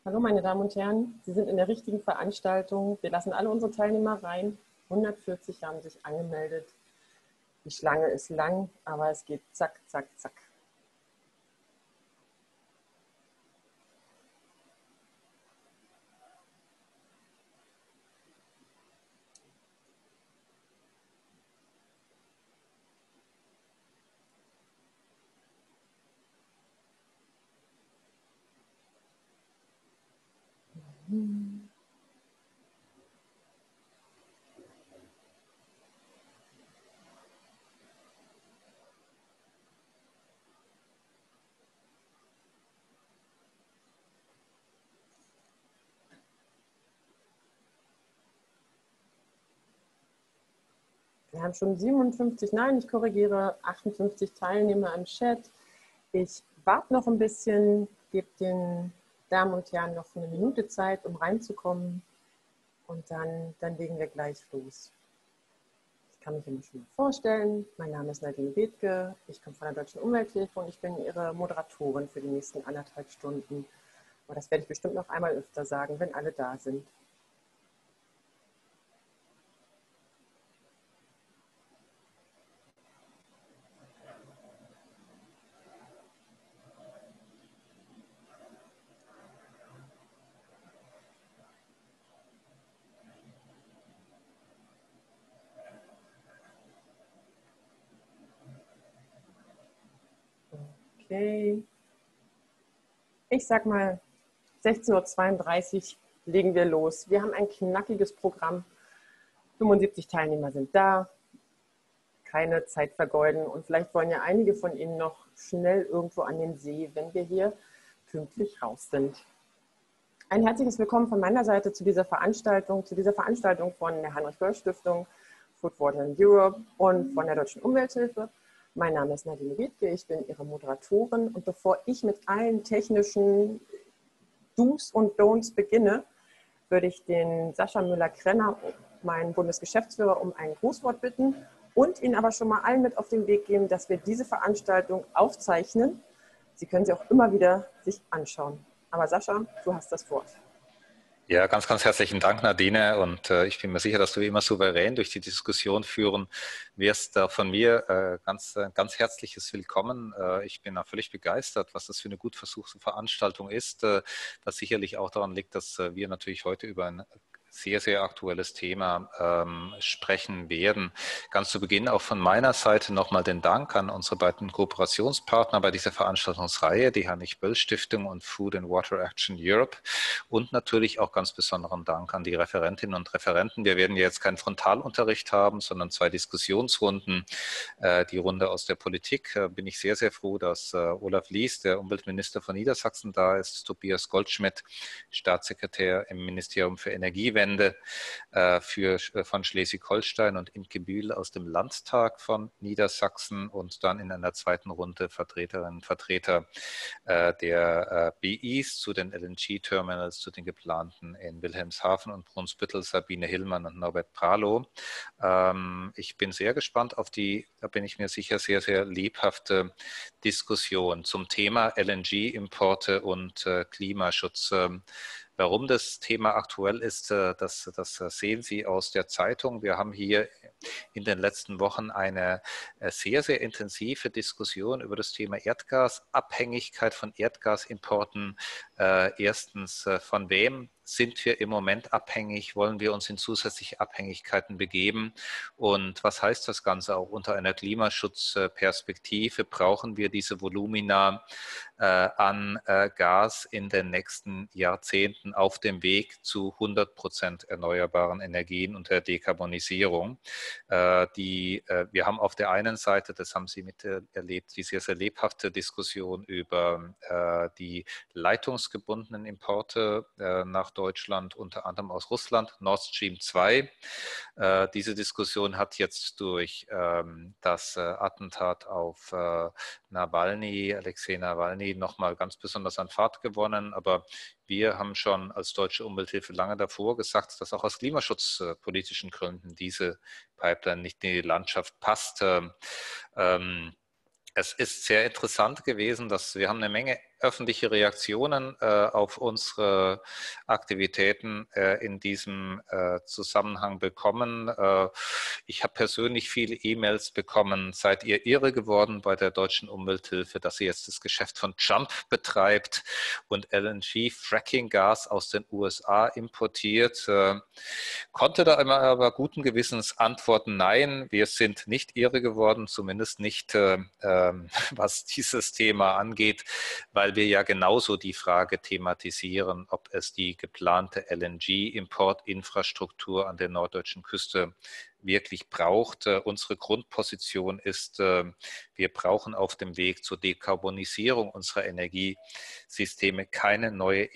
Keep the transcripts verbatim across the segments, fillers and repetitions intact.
Hallo meine Damen und Herren, Sie sind in der richtigen Veranstaltung. Wir lassen alle unsere Teilnehmer rein. hundertvierzig haben sich angemeldet. Die Schlange ist lang, aber es geht zack, zack, zack. Wir haben schon siebenundfünfzig, nein, ich korrigiere, achtundfünfzig Teilnehmer im Chat. Ich warte noch ein bisschen, gebe den Damen und Herren noch eine Minute Zeit, um reinzukommen. Und dann, dann legen wir gleich los. Ich kann mich immer schon mal vorstellen. Mein Name ist Nadine Bethke. Ich komme von der Deutschen Umwelthilfe und ich bin Ihre Moderatorin für die nächsten anderthalb Stunden. Aber das werde ich bestimmt noch einmal öfter sagen, wenn alle da sind. Okay. Ich sag mal, sechzehn Uhr zweiunddreißig legen wir los. Wir haben ein knackiges Programm. fünfundsiebzig Teilnehmer sind da. Keine Zeit vergeuden. Und vielleicht wollen ja einige von Ihnen noch schnell irgendwo an den See, wenn wir hier pünktlich raus sind. Ein herzliches Willkommen von meiner Seite zu dieser Veranstaltung, zu dieser Veranstaltung von der Heinrich-Böll-Stiftung, Food, Water and Europe und von der Deutschen Umwelthilfe. Mein Name ist Nadine Bethke, ich bin Ihre Moderatorin und bevor ich mit allen technischen Do's und Don'ts beginne, würde ich den Sascha Müller-Krenner, meinen Bundesgeschäftsführer, um ein Grußwort bitten und Ihnen aber schon mal allen mit auf den Weg geben, dass wir diese Veranstaltung aufzeichnen. Sie können sie auch immer wieder sich anschauen. Aber Sascha, du hast das Wort. Ja, ganz, ganz herzlichen Dank, Nadine. Und äh, ich bin mir sicher, dass du wie immer souverän durch die Diskussion führen wirst. Äh, von mir äh, ganz, äh, ganz herzliches Willkommen. Äh, ich bin auch völlig begeistert, was das für eine gut versuchte Veranstaltung ist, äh, was sicherlich auch daran liegt, dass äh, wir natürlich heute über ein sehr, sehr aktuelles Thema ähm, sprechen werden. Ganz zu Beginn auch von meiner Seite nochmal den Dank an unsere beiden Kooperationspartner bei dieser Veranstaltungsreihe, die Heinrich-Böll-Stiftung und Food and Water Action Europe und natürlich auch ganz besonderen Dank an die Referentinnen und Referenten. Wir werden jetzt keinen Frontalunterricht haben, sondern zwei Diskussionsrunden. Äh, die Runde aus der Politik äh, bin ich sehr, sehr froh, dass äh, Olaf Lies, der Umweltminister von Niedersachsen, da ist, Tobias Goldschmidt, Staatssekretär im Ministerium für Energiewende für, von Schleswig-Holstein und Imke Bühl aus dem Landtag von Niedersachsen und dann in einer zweiten Runde Vertreterinnen und Vertreter äh, der äh, B Is zu den L N G-Terminals, zu den geplanten in Wilhelmshaven und Brunsbüttel, Sabine Hillmann und Norbert Pralow. Ähm, ich bin sehr gespannt auf die, da bin ich mir sicher, sehr, sehr lebhafte Diskussion zum Thema L N G-Importe und äh, Klimaschutz. Ähm, Warum das Thema aktuell ist, das, das sehen Sie aus der Zeitung. Wir haben hier in den letzten Wochen eine sehr, sehr intensive Diskussion über das Thema Erdgas, Abhängigkeit von Erdgasimporten. Erstens, von wem sind wir im Moment abhängig? Wollen wir uns in zusätzliche Abhängigkeiten begeben? Und was heißt das Ganze auch unter einer Klimaschutzperspektive? Brauchen wir diese Volumina äh, an äh, Gas in den nächsten Jahrzehnten auf dem Weg zu hundert Prozent erneuerbaren Energien und der Dekarbonisierung? Äh, die, äh, wir haben auf der einen Seite, das haben Sie miterlebt, die sehr, sehr lebhafte Diskussion über äh, die leitungsgebundenen Importe äh, nach Deutschland, unter anderem aus Russland, Nord Stream zwei. Äh, diese Diskussion hat jetzt durch ähm, das äh, Attentat auf äh, Nawalny, Alexei Nawalny, nochmal ganz besonders an Fahrt gewonnen. Aber wir haben schon als Deutsche Umwelthilfe lange davor gesagt, dass auch aus klimaschutzpolitischen Gründen diese Pipeline nicht in die Landschaft passt. Ähm, Es ist sehr interessant gewesen, dass wir haben eine Menge öffentliche Reaktionen äh, auf unsere Aktivitäten äh, in diesem äh, Zusammenhang bekommen. Äh, ich habe persönlich viele E-Mails bekommen. Seid ihr irre geworden bei der Deutschen Umwelthilfe, dass sie jetzt das Geschäft von Trump betreibt und L N G-Fracking-Gas aus den U S A importiert? Äh, konnte da immer aber guten Gewissens antworten, nein, wir sind nicht irre geworden, zumindest nicht, äh, äh, was dieses Thema angeht, weil wir ja genauso die Frage thematisieren, ob es die geplante L N G-Importinfrastruktur an der norddeutschen Küste wirklich braucht. Uh, unsere Grundposition ist, uh, wir brauchen auf dem Weg zur Dekarbonisierung unserer Energiesysteme keine neue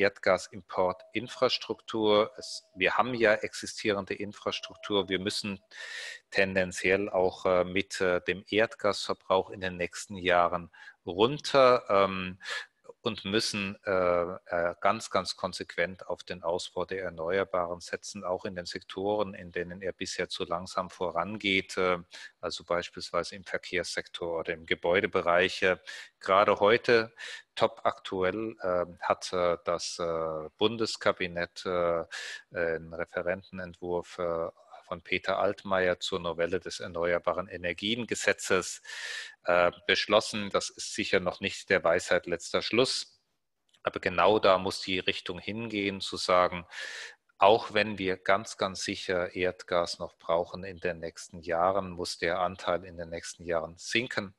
Erdgasimportinfrastruktur. Es, wir haben ja existierende Infrastruktur. Wir müssen tendenziell auch uh, mit uh, dem Erdgasverbrauch in den nächsten Jahren runter. Um, und müssen äh, ganz, ganz konsequent auf den Ausbau der Erneuerbaren setzen, auch in den Sektoren, in denen er bisher zu langsam vorangeht, äh, also beispielsweise im Verkehrssektor oder im Gebäudebereich. Äh, gerade heute, top aktuell, äh, hat äh, das äh, Bundeskabinett äh, einen Referentenentwurf äh, von Peter Altmaier zur Novelle des Erneuerbaren Energiengesetzes äh, beschlossen. Das ist sicher noch nicht der Weisheit letzter Schluss, aber genau da muss die Richtung hingehen, zu sagen, auch wenn wir ganz, ganz sicher Erdgas noch brauchen in den nächsten Jahren, muss der Anteil in den nächsten Jahren sinken.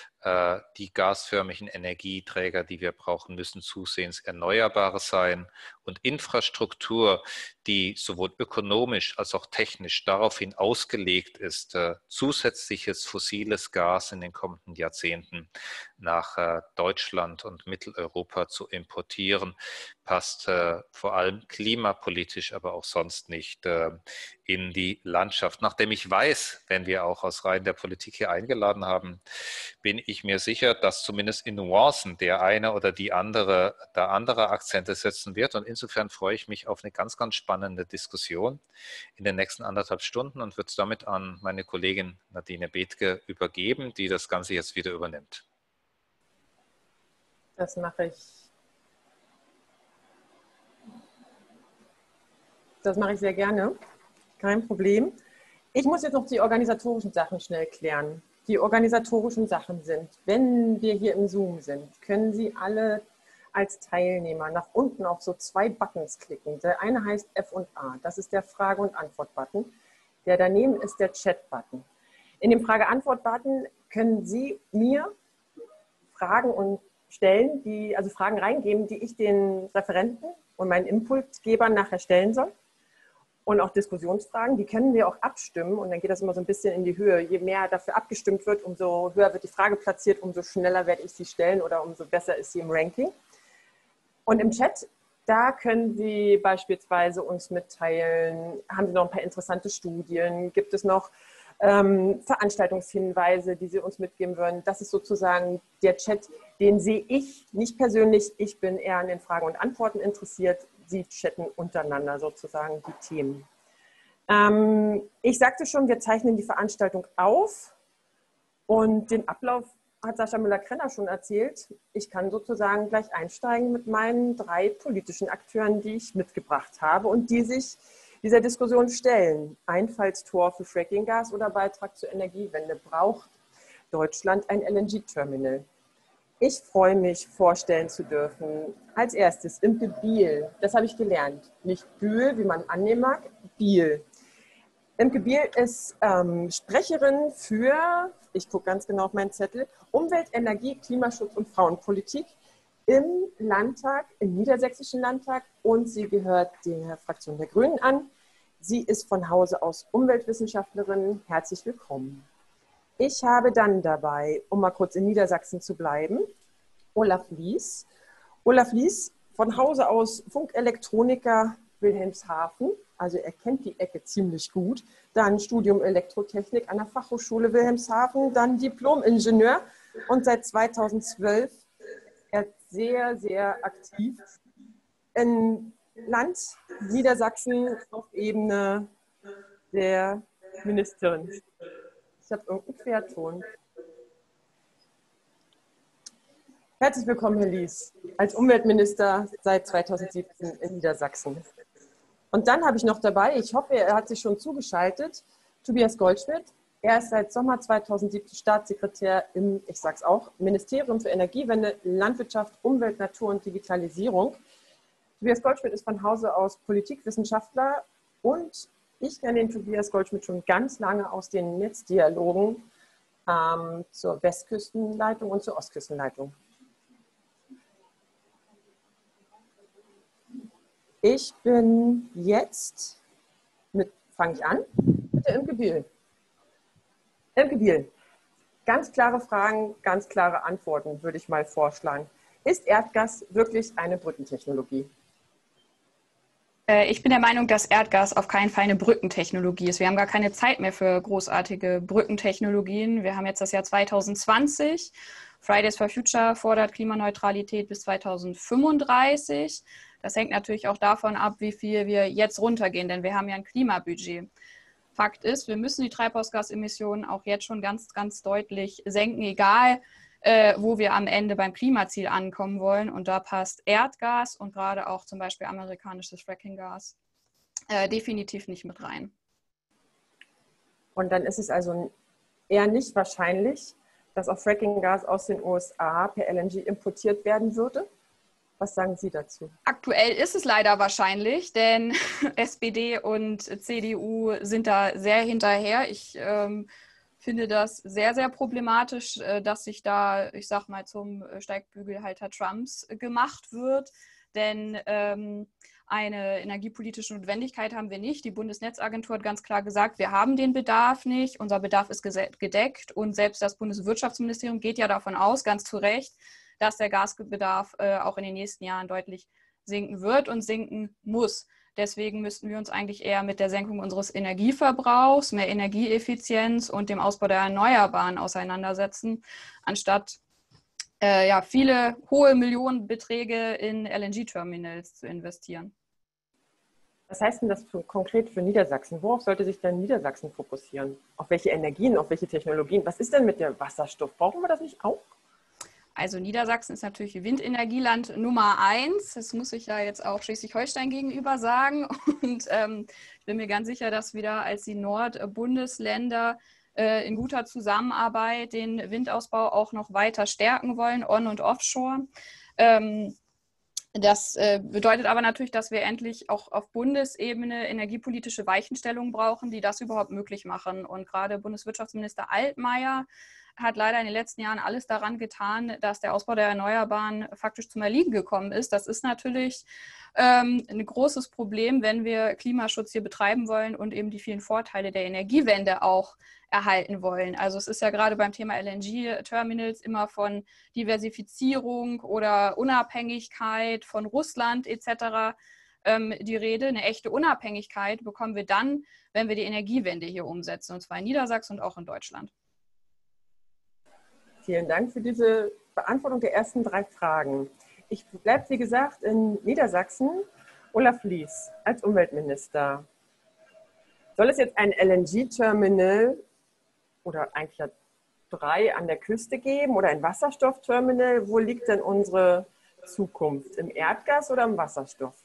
Die gasförmigen Energieträger, die wir brauchen, müssen zusehends erneuerbar sein und Infrastruktur, die sowohl ökonomisch als auch technisch daraufhin ausgelegt ist, zusätzliches fossiles Gas in den kommenden Jahrzehnten nach Deutschland und Mitteleuropa zu importieren, passt vor allem klimapolitisch, aber auch sonst nicht in die Landschaft. Nachdem ich weiß, wenn wir auch aus Reihen der Politik hier eingeladen haben, bin ich mir sicher, dass zumindest in Nuancen der eine oder die andere da andere Akzente setzen wird. Und insofern freue ich mich auf eine ganz, ganz spannende Diskussion in den nächsten anderthalb Stunden und würde es damit an meine Kollegin Nadine Bethke übergeben, die das Ganze jetzt wieder übernimmt. Das mache ich. Das mache ich sehr gerne. Kein Problem. Ich muss jetzt noch die organisatorischen Sachen schnell klären. Die organisatorischen Sachen sind, wenn wir hier im Zoom sind, können Sie alle als Teilnehmer nach unten auf so zwei Buttons klicken. Der eine heißt F und A, das ist der Frage- und Antwort-Button. Der daneben ist der Chat-Button. In dem Frage-Antwort-Button können Sie mir Fragen und stellen, die, also Fragen reingeben, die ich den Referenten und meinen Impulsgebern nachher stellen soll. Und auch Diskussionsfragen, die können wir auch abstimmen und dann geht das immer so ein bisschen in die Höhe. Je mehr dafür abgestimmt wird, umso höher wird die Frage platziert, umso schneller werde ich sie stellen oder umso besser ist sie im Ranking. Und im Chat, da können Sie beispielsweise uns mitteilen, haben Sie noch ein paar interessante Studien, gibt es noch ähm, Veranstaltungshinweise, die Sie uns mitgeben würden. Das ist sozusagen der Chat, den sehe ich nicht persönlich. Ich bin eher an den Fragen und Antworten interessiert. Sie chatten untereinander sozusagen die Themen. Ähm, ich sagte schon, wir zeichnen die Veranstaltung auf und den Ablauf hat Sascha Müller-Krenner schon erzählt. Ich kann sozusagen gleich einsteigen mit meinen drei politischen Akteuren, die ich mitgebracht habe und die sich dieser Diskussion stellen. Einfallstor für Fracking-Gas oder Beitrag zur Energiewende. Braucht Deutschland ein L N G-Terminal? Ich freue mich, vorstellen zu dürfen. Als erstes Imke Biel. Das habe ich gelernt. Nicht Bühl, wie man annehmen mag, Biel. Imke Biel ist ähm, Sprecherin für, ich gucke ganz genau auf meinen Zettel, Umwelt, Energie, Klimaschutz und Frauenpolitik im Landtag, im Niedersächsischen Landtag, und sie gehört der Fraktion der Grünen an. Sie ist von Hause aus Umweltwissenschaftlerin. Herzlich willkommen. Ich habe dann dabei, um mal kurz in Niedersachsen zu bleiben, Olaf Lies. Olaf Lies, von Hause aus Funkelektroniker, Wilhelmshaven, also er kennt die Ecke ziemlich gut. Dann Studium Elektrotechnik an der Fachhochschule Wilhelmshaven, dann Diplom-Ingenieur und seit zweitausendzwölf er sehr, sehr aktiv im Land Niedersachsen auf Ebene der Ministerin. Ich habe irgendeinen Querton. Herzlich willkommen, Herr Lies, als Umweltminister seit zweitausendsiebzehn in Niedersachsen. Und dann habe ich noch dabei, ich hoffe, er hat sich schon zugeschaltet, Tobias Goldschmidt. Er ist seit Sommer zweitausendsiebzehn Staatssekretär im, ich sage es auch, Ministerium für Energiewende, Landwirtschaft, Umwelt, Natur und Digitalisierung. Tobias Goldschmidt ist von Hause aus Politikwissenschaftler und ich kenne den Tobias Goldschmidt schon ganz lange aus den Netzdialogen ähm, zur Westküstenleitung und zur Ostküstenleitung. Ich bin jetzt, mit fange ich an, mit der Imke Biel. Imke Biel, ganz klare Fragen, ganz klare Antworten, würde ich mal vorschlagen. Ist Erdgas wirklich eine Brückentechnologie? Ich bin der Meinung, dass Erdgas auf keinen Fall eine Brückentechnologie ist. Wir haben gar keine Zeit mehr für großartige Brückentechnologien. Wir haben jetzt das Jahr zweitausendzwanzig. Fridays for Future fordert Klimaneutralität bis zweitausendfünfunddreißig. Das hängt natürlich auch davon ab, wie viel wir jetzt runtergehen, denn wir haben ja ein Klimabudget. Fakt ist, wir müssen die Treibhausgasemissionen auch jetzt schon ganz, ganz deutlich senken, egal äh, wo wir am Ende beim Klimaziel ankommen wollen. Und da passt Erdgas und gerade auch zum Beispiel amerikanisches Frackinggas äh, definitiv nicht mit rein. Und dann ist es also eher nicht wahrscheinlich, dass auch Frackinggas aus den U S A per L N G importiert werden würde? Was sagen Sie dazu? Aktuell ist es leider wahrscheinlich, denn S P D und C D U sind da sehr hinterher. Ich ähm, finde das sehr, sehr problematisch, äh, dass sich da, ich sag mal, zum Steigbügelhalter Trumps gemacht wird. Denn ähm, eine energiepolitische Notwendigkeit haben wir nicht. Die Bundesnetzagentur hat ganz klar gesagt, wir haben den Bedarf nicht. Unser Bedarf ist gedeckt. Und selbst das Bundeswirtschaftsministerium geht ja davon aus, ganz zu Recht, dass der Gasbedarf äh, auch in den nächsten Jahren deutlich sinken wird und sinken muss. Deswegen müssten wir uns eigentlich eher mit der Senkung unseres Energieverbrauchs, mehr Energieeffizienz und dem Ausbau der Erneuerbaren auseinandersetzen, anstatt äh, ja, viele hohe Millionenbeträge in L N G-Terminals zu investieren. Was heißt denn das für, konkret für Niedersachsen? Worauf sollte sich denn Niedersachsen fokussieren? Auf welche Energien, auf welche Technologien? Was ist denn mit dem Wasserstoff? Brauchen wir das nicht auch? Also Niedersachsen ist natürlich Windenergieland Nummer eins. Das muss ich ja jetzt auch Schleswig-Holstein gegenüber sagen. Und ähm, ich bin mir ganz sicher, dass wir da als die Nordbundesländer äh, in guter Zusammenarbeit den Windausbau auch noch weiter stärken wollen, on- und offshore. Ähm, Das äh, bedeutet aber natürlich, dass wir endlich auch auf Bundesebene energiepolitische Weichenstellungen brauchen, die das überhaupt möglich machen. Und gerade Bundeswirtschaftsminister Altmaier hat leider in den letzten Jahren alles daran getan, dass der Ausbau der Erneuerbaren faktisch zum Erliegen gekommen ist. Das ist natürlich ähm, ein großes Problem, wenn wir Klimaschutz hier betreiben wollen und eben die vielen Vorteile der Energiewende auch erhalten wollen. Also es ist ja gerade beim Thema L N G-Terminals immer von Diversifizierung oder Unabhängigkeit von Russland et cetera ähm, die Rede. Eine echte Unabhängigkeit bekommen wir dann, wenn wir die Energiewende hier umsetzen, und zwar in Niedersachsen und auch in Deutschland. Vielen Dank für diese Beantwortung der ersten drei Fragen. Ich bleibe, wie gesagt, in Niedersachsen. Olaf Lies als Umweltminister. Soll es jetzt ein L N G-Terminal oder eigentlich ja drei an der Küste geben oder ein Wasserstoffterminal? Wo liegt denn unsere Zukunft? Im Erdgas oder im Wasserstoff?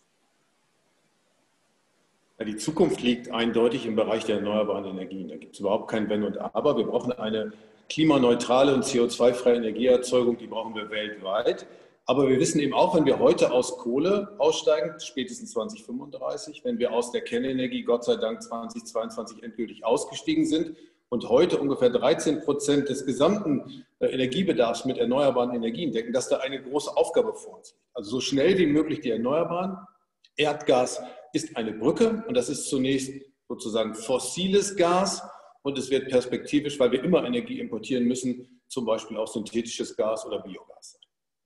Ja, die Zukunft liegt eindeutig im Bereich der erneuerbaren Energien. Da gibt es überhaupt kein Wenn und Aber. Wir brauchen eine klimaneutrale und C O zwei freie Energieerzeugung, die brauchen wir weltweit. Aber wir wissen eben auch, wenn wir heute aus Kohle aussteigen, spätestens zweitausendfünfunddreißig, wenn wir aus der Kernenergie Gott sei Dank zweitausendzweiundzwanzig endgültig ausgestiegen sind und heute ungefähr dreizehn Prozent des gesamten Energiebedarfs mit erneuerbaren Energien decken, dass da eine große Aufgabe vor uns liegt. Also so schnell wie möglich die Erneuerbaren. Erdgas ist eine Brücke und das ist zunächst sozusagen fossiles Gas. Und es wird perspektivisch, weil wir immer Energie importieren müssen, zum Beispiel auch synthetisches Gas oder Biogas.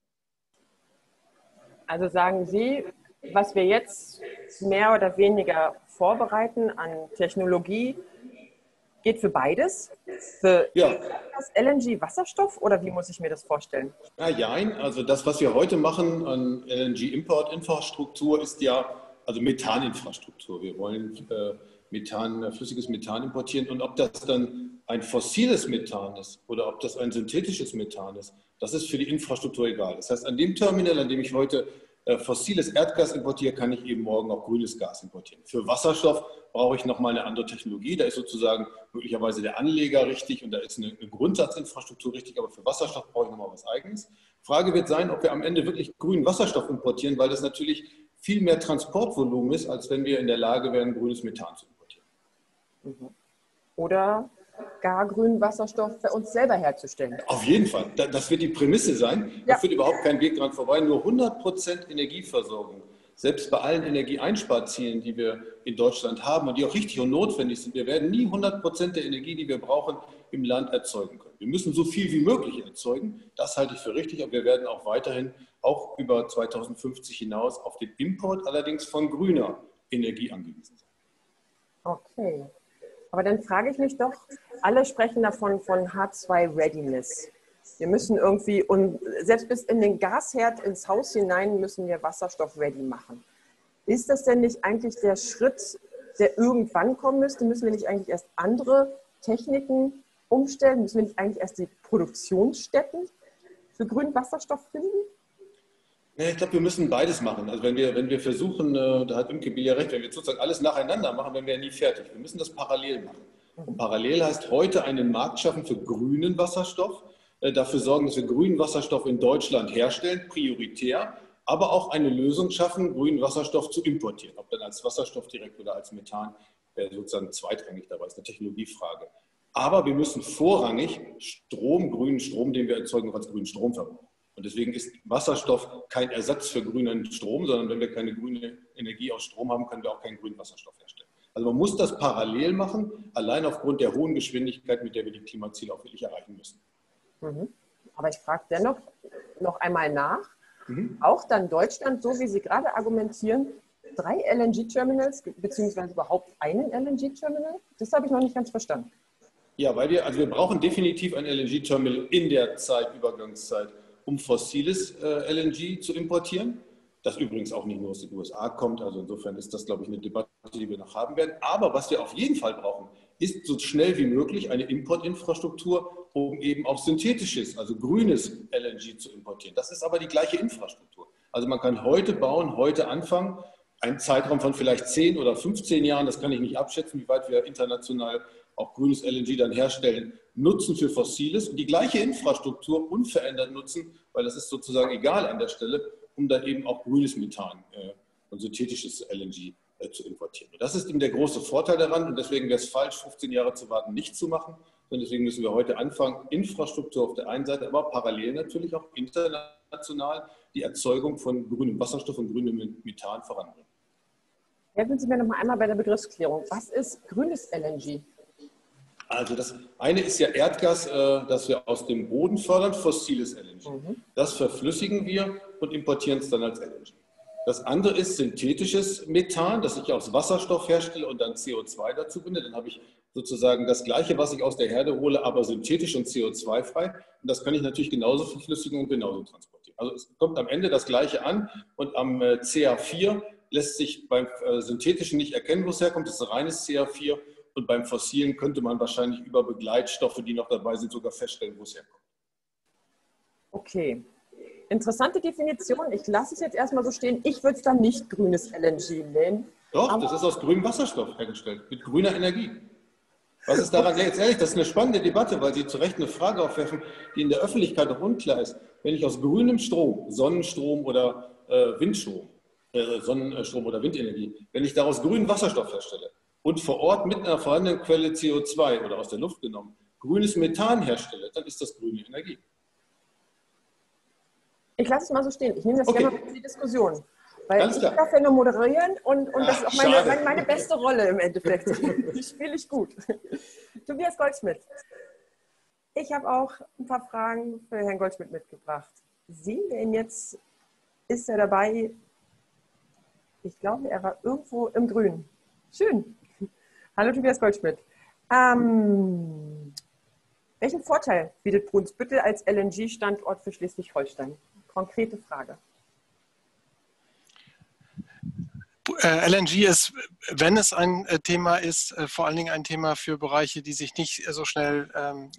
Also sagen Sie, was wir jetzt mehr oder weniger vorbereiten an Technologie, geht für beides? Für ja. das L N G Wasserstoff oder wie muss ich mir das vorstellen? Ja, jein. Also das, was wir heute machen an L N G-Import-Infrastruktur, ist ja also Methaninfrastruktur. Wir wollen äh, Methan, flüssiges Methan importieren und ob das dann ein fossiles Methan ist oder ob das ein synthetisches Methan ist, das ist für die Infrastruktur egal. Das heißt, an dem Terminal, an dem ich heute äh, fossiles Erdgas importiere, kann ich eben morgen auch grünes Gas importieren. Für Wasserstoff brauche ich nochmal eine andere Technologie. Da ist sozusagen möglicherweise der Anleger richtig und da ist eine, eine Grundsatzinfrastruktur richtig, aber für Wasserstoff brauche ich nochmal was Eigenes. Frage wird sein, ob wir am Ende wirklich grünen Wasserstoff importieren, weil das natürlich viel mehr Transportvolumen ist, als wenn wir in der Lage wären, grünes Methan zu importieren. Oder gar grünen Wasserstoff für uns selber herzustellen. Auf jeden Fall. Das wird die Prämisse sein. Ja. Da führt überhaupt kein Weg dran vorbei. Nur hundert Prozent Energieversorgung, selbst bei allen Energieeinsparzielen, die wir in Deutschland haben und die auch richtig und notwendig sind. Wir werden nie hundert Prozent der Energie, die wir brauchen, im Land erzeugen können. Wir müssen so viel wie möglich erzeugen. Das halte ich für richtig. Und wir werden auch weiterhin, auch über zweitausendfünfzig hinaus, auf den Import allerdings von grüner Energie angewiesen sein. Okay. Aber dann frage ich mich doch, alle sprechen davon von H zwei Readiness. Wir müssen irgendwie, und selbst bis in den Gasherd ins Haus hinein müssen wir Wasserstoff ready machen. Ist das denn nicht eigentlich der Schritt, der irgendwann kommen müsste? Müssen wir nicht eigentlich erst andere Techniken umstellen? Müssen wir nicht eigentlich erst die Produktionsstätten für grünen Wasserstoff finden? Ja, ich glaube, wir müssen beides machen. Also wenn wir, wenn wir versuchen, da hat Imke Biel ja recht, wenn wir sozusagen alles nacheinander machen, dann wären wir nie fertig. Wir müssen das parallel machen. Und parallel heißt heute einen Markt schaffen für grünen Wasserstoff, dafür sorgen, dass wir grünen Wasserstoff in Deutschland herstellen, prioritär, aber auch eine Lösung schaffen, grünen Wasserstoff zu importieren. Ob dann als Wasserstoff direkt oder als Methan, wäre sozusagen zweitrangig dabei, ist eine Technologiefrage. Aber wir müssen vorrangig Strom, grünen Strom, den wir erzeugen, auch als grünen Strom verbrauchen. Und deswegen ist Wasserstoff kein Ersatz für grünen Strom, sondern wenn wir keine grüne Energie aus Strom haben, können wir auch keinen grünen Wasserstoff herstellen. Also man muss das parallel machen, allein aufgrund der hohen Geschwindigkeit, mit der wir die Klimaziele auch wirklich erreichen müssen. Mhm. Aber ich frage dennoch noch einmal nach, mhm. auch dann Deutschland, so wie Sie gerade argumentieren, drei L N G-Terminals, beziehungsweise überhaupt einen L N G-Terminal? Das habe ich noch nicht ganz verstanden. Ja, weil wir, also wir brauchen definitiv ein L N G-Terminal in der Zeit, Übergangszeit, um fossiles äh, L N G zu importieren. Das übrigens auch nicht nur aus den U S A kommt. Also insofern ist das, glaube ich, eine Debatte, die wir noch haben werden. Aber was wir auf jeden Fall brauchen, ist so schnell wie möglich eine Importinfrastruktur, um eben auch synthetisches, also grünes L N G zu importieren. Das ist aber die gleiche Infrastruktur. Also man kann heute bauen, heute anfangen. Ein Zeitraum von vielleicht zehn oder fünfzehn Jahren, das kann ich nicht abschätzen, wie weit wir international auch grünes L N G dann herstellen, nutzen für Fossiles und die gleiche Infrastruktur unverändert nutzen, weil das ist sozusagen egal an der Stelle, um dann eben auch grünes Methan äh, und synthetisches L N G äh, zu importieren. Und das ist eben der große Vorteil daran und deswegen wäre es falsch, fünfzehn Jahre zu warten, nicht zu machen, sondern deswegen müssen wir heute anfangen, Infrastruktur auf der einen Seite, aber parallel natürlich auch international die Erzeugung von grünem Wasserstoff und grünem Methan voranbringen. Helfen Sie mir noch mal einmal bei der Begriffsklärung. Was ist grünes L N G? Also das eine ist ja Erdgas, das wir aus dem Boden fördern, fossiles L N G. Mhm. Das verflüssigen wir und importieren es dann als L N G. Das andere ist synthetisches Methan, das ich aus Wasserstoff herstelle und dann C O zwei dazu binde. Dann habe ich sozusagen das Gleiche, was ich aus der Herde hole, aber synthetisch und C O zwei frei. Und das kann ich natürlich genauso verflüssigen und genauso transportieren. Also es kommt am Ende das Gleiche an und am C A vier lässt sich beim synthetischen nicht erkennen, wo es herkommt. Das ist reines C A vier. Und beim Fossilen könnte man wahrscheinlich über Begleitstoffe, die noch dabei sind, sogar feststellen, wo es herkommt. Okay. Interessante Definition. Ich lasse es jetzt erstmal so stehen. Ich würde es dann nicht grünes L N G nennen. Doch, aber das ist aus grünem Wasserstoff hergestellt, mit grüner Energie. Was ist daran jetzt ehrlich? Das ist eine spannende Debatte, weil Sie zu Recht eine Frage aufwerfen, die in der Öffentlichkeit auch unklar ist. Wenn ich aus grünem Strom, Sonnenstrom oder äh, Windstrom, äh, Sonnenstrom oder Windenergie, wenn ich daraus grünen Wasserstoff herstelle, und vor Ort mit einer vorhandenen Quelle C O zwei oder aus der Luft genommen grünes Methan herstelle, dann ist das grüne Energie. Ich lasse es mal so stehen. Ich nehme das Okay. gerne mal in die Diskussion. Weil Ganz ich klar. darf ja nur moderieren und, und das Ach, ist auch meine, schade. meine, meine beste Rolle im Endeffekt. Die spiele ich gut. Tobias Goldschmidt. Ich habe auch ein paar Fragen für Herrn Goldschmidt mitgebracht. Sehen wir ihn jetzt? Ist er dabei? Ich glaube, er war irgendwo im Grün. Schön. Hallo Tobias Goldschmidt. Ähm, welchen Vorteil bietet Brunsbüttel als L N G-Standort für Schleswig-Holstein? Konkrete Frage. L N G ist, wenn es ein Thema ist, vor allen Dingen ein Thema für Bereiche, die sich nicht so schnell ähm,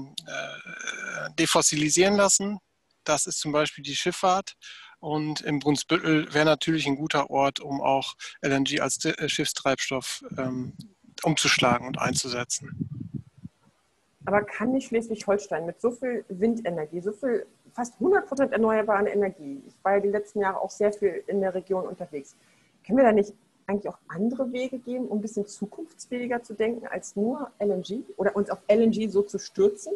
äh, defossilisieren lassen. Das ist zum Beispiel die Schifffahrt. Und im Brunsbüttel wäre natürlich ein guter Ort, um auch L N G als Schiffstreibstoff ähm, umzuschlagen und einzusetzen. Aber kann nicht Schleswig-Holstein mit so viel Windenergie, so viel, fast hundert Prozent erneuerbaren Energie, ich war ja die letzten Jahre auch sehr viel in der Region unterwegs, können wir da nicht eigentlich auch andere Wege geben, um ein bisschen zukunftsfähiger zu denken als nur L N G oder uns auf L N G so zu stürzen?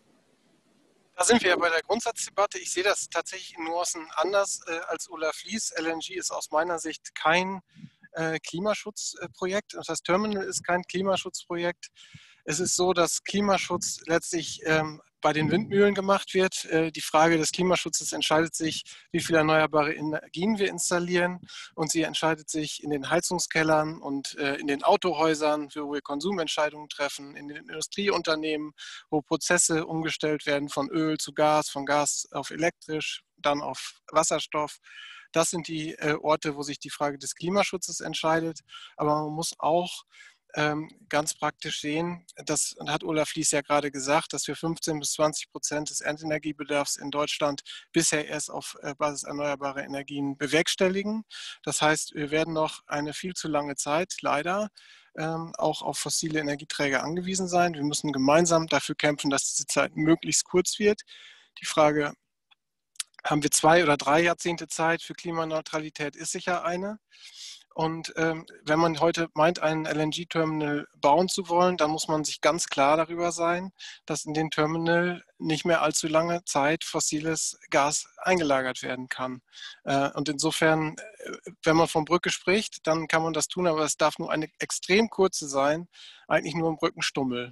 Da sind wir ja bei der Grundsatzdebatte. Ich sehe das tatsächlich in Nuancen anders äh, als Olaf Lies. L N G ist aus meiner Sicht kein äh, Klimaschutzprojekt. Das Terminal ist kein Klimaschutzprojekt. Es ist so, dass Klimaschutz letztlich ähm, bei den Windmühlen gemacht wird. Äh, die Frage des Klimaschutzes entscheidet sich, wie viele erneuerbare Energien wir installieren. Und sie entscheidet sich in den Heizungskellern und äh, in den Autohäusern, wo wir Konsumentscheidungen treffen, in den Industrieunternehmen, wo Prozesse umgestellt werden von Öl zu Gas, von Gas auf elektrisch, dann auf Wasserstoff. Das sind die äh, Orte, wo sich die Frage des Klimaschutzes entscheidet. Aber man muss auch ganz praktisch sehen, das hat Olaf Lies ja gerade gesagt, dass wir fünfzehn bis zwanzig Prozent des Erdenergiebedarfs in Deutschland bisher erst auf Basis erneuerbarer Energien bewerkstelligen. Das heißt, wir werden noch eine viel zu lange Zeit leider auch auf fossile Energieträger angewiesen sein. Wir müssen gemeinsam dafür kämpfen, dass diese Zeit möglichst kurz wird. Die Frage, haben wir zwei oder drei Jahrzehnte Zeit für Klimaneutralität, ist sicher eine. Und ähm, wenn man heute meint, einen L N G-Terminal bauen zu wollen, dann muss man sich ganz klar darüber sein, dass in den Terminal nicht mehr allzu lange Zeit fossiles Gas eingelagert werden kann. Äh, und insofern, wenn man von Brücke spricht, dann kann man das tun, aber es darf nur eine extrem kurze sein, eigentlich nur ein Brückenstummel.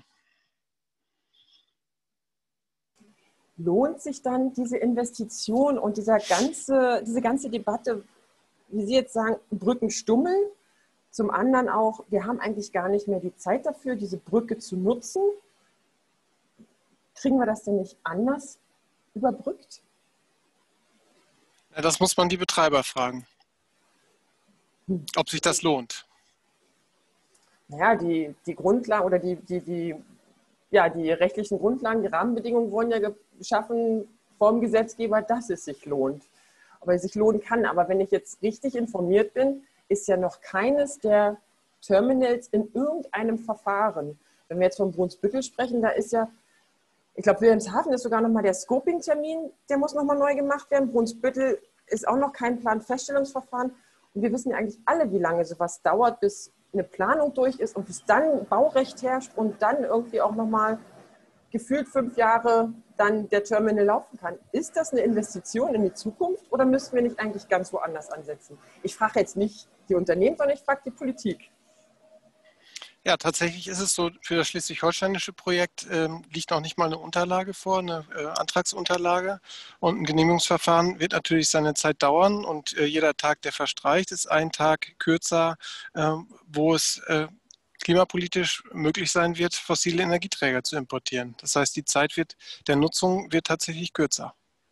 Lohnt sich dann diese Investition und dieser ganze, diese ganze Debatte, wie Sie jetzt sagen, Brückenstummel, zum anderen auch, wir haben eigentlich gar nicht mehr die Zeit dafür, diese Brücke zu nutzen. Kriegen wir das denn nicht anders überbrückt? Ja, das muss man die Betreiber fragen, ob sich das lohnt. Naja, die, die Grundlagen oder die, die, die, ja, die rechtlichen Grundlagen, die Rahmenbedingungen wurden ja geschaffen vom Gesetzgeber, dass es sich lohnt. Aber es sich lohnen kann. Aber wenn ich jetzt richtig informiert bin, ist ja noch keines der Terminals in irgendeinem Verfahren. Wenn wir jetzt von Brunsbüttel sprechen, da ist ja, ich glaube, Wilhelmshaven ist sogar nochmal der Scoping-Termin, der muss nochmal neu gemacht werden. Brunsbüttel ist auch noch kein Planfeststellungsverfahren. Und wir wissen ja eigentlich alle, wie lange sowas dauert, bis eine Planung durch ist und bis dann Baurecht herrscht und dann irgendwie auch nochmal gefühlt fünf Jahre dann der Terminal laufen kann. Ist das eine Investition in die Zukunft oder müssen wir nicht eigentlich ganz woanders ansetzen? Ich frage jetzt nicht die Unternehmen, sondern ich frage die Politik. Ja, tatsächlich ist es so, für das schleswig-holsteinische Projekt ähm, liegt noch nicht mal eine Unterlage vor, eine äh, Antragsunterlage. Und ein Genehmigungsverfahren wird natürlich seine Zeit dauern und äh, jeder Tag, der verstreicht, ist ein Tag kürzer, äh, wo es äh, klimapolitisch möglich sein wird, fossile Energieträger zu importieren. Das heißt, die Zeit wird, der Nutzung wird tatsächlich kürzer.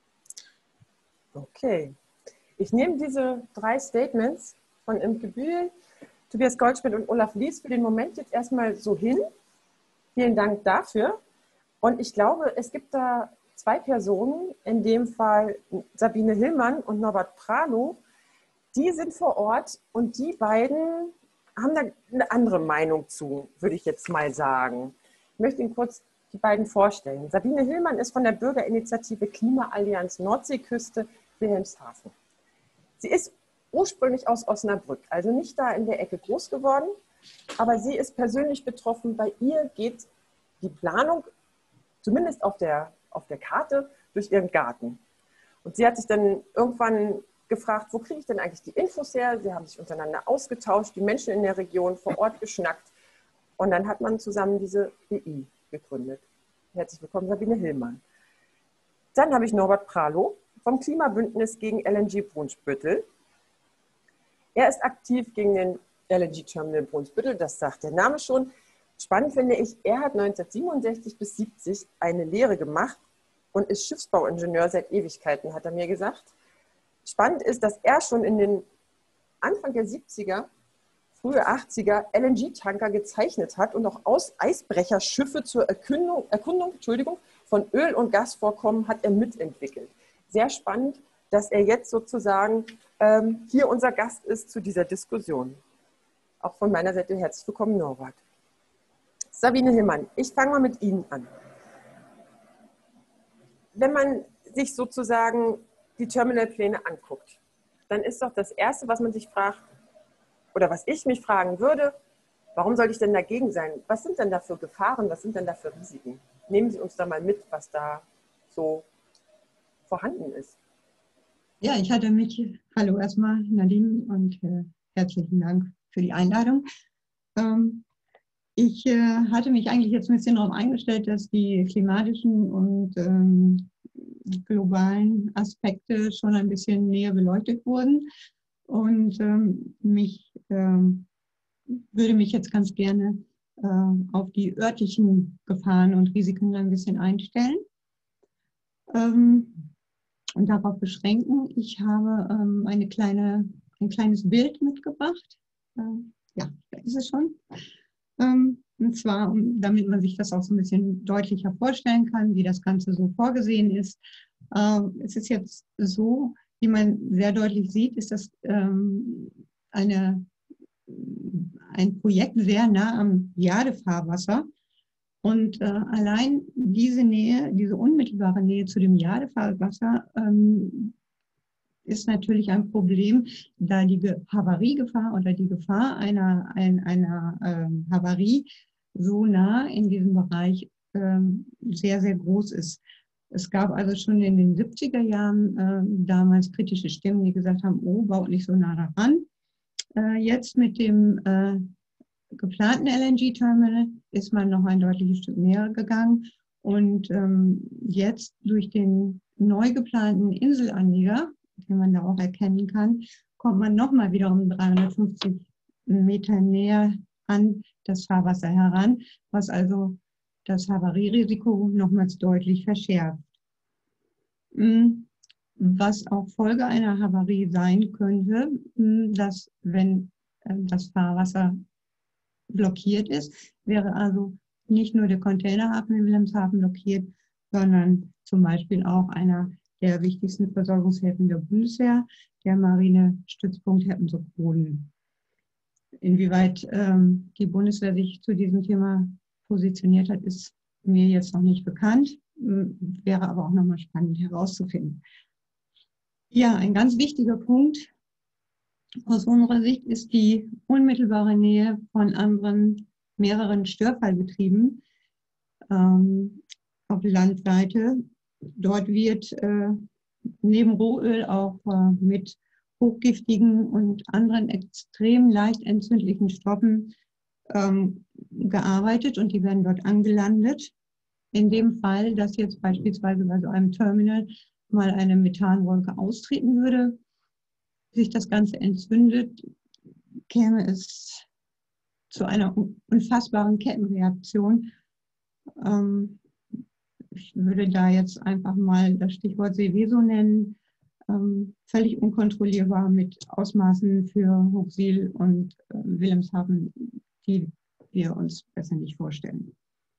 Okay. Ich nehme diese drei Statements von Imke Bühl, Tobias Goldschmidt und Olaf Lies für den Moment jetzt erstmal so hin. Vielen Dank dafür. Und ich glaube, es gibt da zwei Personen, in dem Fall Sabine Hillmann und Norbert Pralow, die sind vor Ort und die beiden haben da eine andere Meinung zu, würde ich jetzt mal sagen. Ich möchte Ihnen kurz die beiden vorstellen. Sabine Hillmann ist von der Bürgerinitiative Klimaallianz Nordseeküste Wilhelmshaven. Sie ist ursprünglich aus Osnabrück, also nicht da in der Ecke groß geworden, aber sie ist persönlich betroffen. Bei ihr geht die Planung, zumindest auf der, auf der Karte, durch ihren Garten. Und sie hat sich dann irgendwann gefragt, wo kriege ich denn eigentlich die Infos her? Sie haben sich untereinander ausgetauscht, die Menschen in der Region vor Ort geschnackt. Und dann hat man zusammen diese B I gegründet. Herzlich willkommen, Sabine Hillmann. Dann habe ich Norbert Pralow vom Klimabündnis gegen L N G Brunsbüttel. Er ist aktiv gegen den L N G-Terminal Brunsbüttel, das sagt der Name schon. Spannend finde ich, er hat neunzehnhundertsiebenundsechzig bis siebzig eine Lehre gemacht und ist Schiffsbauingenieur seit Ewigkeiten, hat er mir gesagt. Spannend ist, dass er schon in den Anfang der siebziger, frühe achtziger L N G-Tanker gezeichnet hat und auch aus Eisbrecherschiffe zur Erkundung, Erkundung Entschuldigung, von Öl- und Gasvorkommen hat er mitentwickelt. Sehr spannend, dass er jetzt sozusagen ähm, hier unser Gast ist zu dieser Diskussion. Auch von meiner Seite herzlich willkommen, Norbert. Sabine Hillmann, ich fange mal mit Ihnen an. Wenn man sich sozusagen die Terminalpläne anguckt, dann ist doch das Erste, was man sich fragt, oder was ich mich fragen würde, warum soll ich denn dagegen sein? Was sind denn da für Gefahren, was sind denn da für Risiken? Nehmen Sie uns da mal mit, was da so vorhanden ist. Ja, ich hatte mich, hallo erstmal Nadine und äh, herzlichen Dank für die Einladung. Ähm, ich äh, hatte mich eigentlich jetzt ein bisschen darauf eingestellt, dass die klimatischen und ähm, globalen Aspekte schon ein bisschen näher beleuchtet wurden. Und ähm, mich ähm, würde mich jetzt ganz gerne äh, auf die örtlichen Gefahren und Risiken ein bisschen einstellen ähm, und darauf beschränken. Ich habe ähm, eine kleine, ein kleines Bild mitgebracht. Äh, ja, da ist es schon. Ähm, und zwar, um, damit man sich das auch so ein bisschen deutlicher vorstellen kann, wie das Ganze so vorgesehen ist. Äh, es ist jetzt so, wie man sehr deutlich sieht, ist das ähm, eine, ein Projekt sehr nah am Jadefahrwasser. Und äh, allein diese Nähe, diese unmittelbare Nähe zu dem Jadefahrwasser ähm, ist natürlich ein Problem, da die Havariegefahr oder die Gefahr einer, ein, einer ähm, Havarie so nah in diesem Bereich ähm, sehr, sehr groß ist. Es gab also schon in den siebziger Jahren äh, damals kritische Stimmen, die gesagt haben, oh, baut nicht so nah daran. Äh, jetzt mit dem äh, geplanten L N G-Terminal ist man noch ein deutliches Stück näher gegangen. Und ähm, jetzt durch den neu geplanten Inselanlieger, den man da auch erkennen kann, kommt man nochmal wieder um dreihundertfünfzig Meter näher an das Fahrwasser heran, was also das Havarierisiko nochmals deutlich verschärft. Was auch Folge einer Havarie sein könnte, dass wenn das Fahrwasser blockiert ist, wäre also nicht nur der Containerhafen in Wilhelmshaven blockiert, sondern zum Beispiel auch einer der wichtigsten Versorgungshäfen der Bundeswehr, der Marinestützpunkt Heppenburg-Boden. Inwieweit ähm, die Bundeswehr sich zu diesem Thema positioniert hat, ist mir jetzt noch nicht bekannt, wäre aber auch nochmal spannend herauszufinden. Ja, ein ganz wichtiger Punkt aus unserer Sicht ist die unmittelbare Nähe von anderen, mehreren Störfallbetrieben ähm, auf Landseite. Dort wird äh, neben Rohöl auch äh, mit hochgiftigen und anderen extrem leicht entzündlichen Stoffen ähm, gearbeitet und die werden dort angelandet. In dem Fall, dass jetzt beispielsweise bei so einem Terminal mal eine Methanwolke austreten würde, sich das Ganze entzündet, käme es zu einer unfassbaren Kettenreaktion. Ähm, ich würde da jetzt einfach mal das Stichwort Seveso nennen, ähm, völlig unkontrollierbar mit Ausmaßen für Hooxil und äh, Wilhelmshaven, die wir uns besser nicht vorstellen.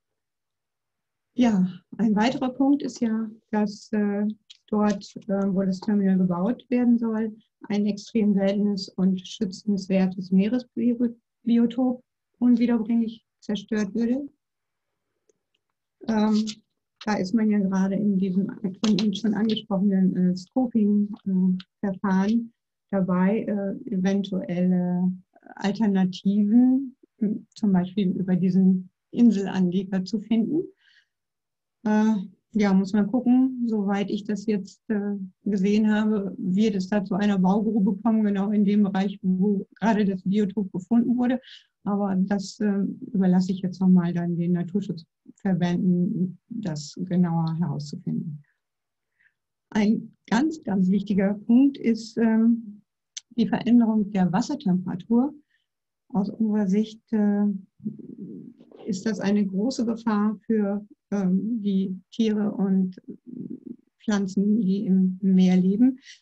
Ja, ein weiterer Punkt ist ja, dass äh, dort, äh, wo das Terminal gebaut werden soll, ein extrem seltenes und schützenswertes Meeresbiotop unwiederbringlich zerstört würde. Ähm, da ist man ja gerade in diesem von Ihnen schon angesprochenen äh, Scoping-Verfahren dabei, äh, eventuelle Alternativen, äh, zum Beispiel über diesen Inselanlieger zu finden. Äh, ja, muss man gucken. Soweit ich das jetzt äh, gesehen habe, wird es da zu einer Baugrube kommen, genau in dem Bereich, wo gerade das Biotop gefunden wurde. Aber das äh, überlasse ich jetzt nochmal dann den Naturschutzverbänden, das genauer herauszufinden. Ein ganz, ganz wichtiger Punkt ist ähm, die Veränderung der Wassertemperatur. Aus unserer Sicht äh, ist das eine große Gefahr für ähm, die Tiere und Pflanzen, die im Meer leben.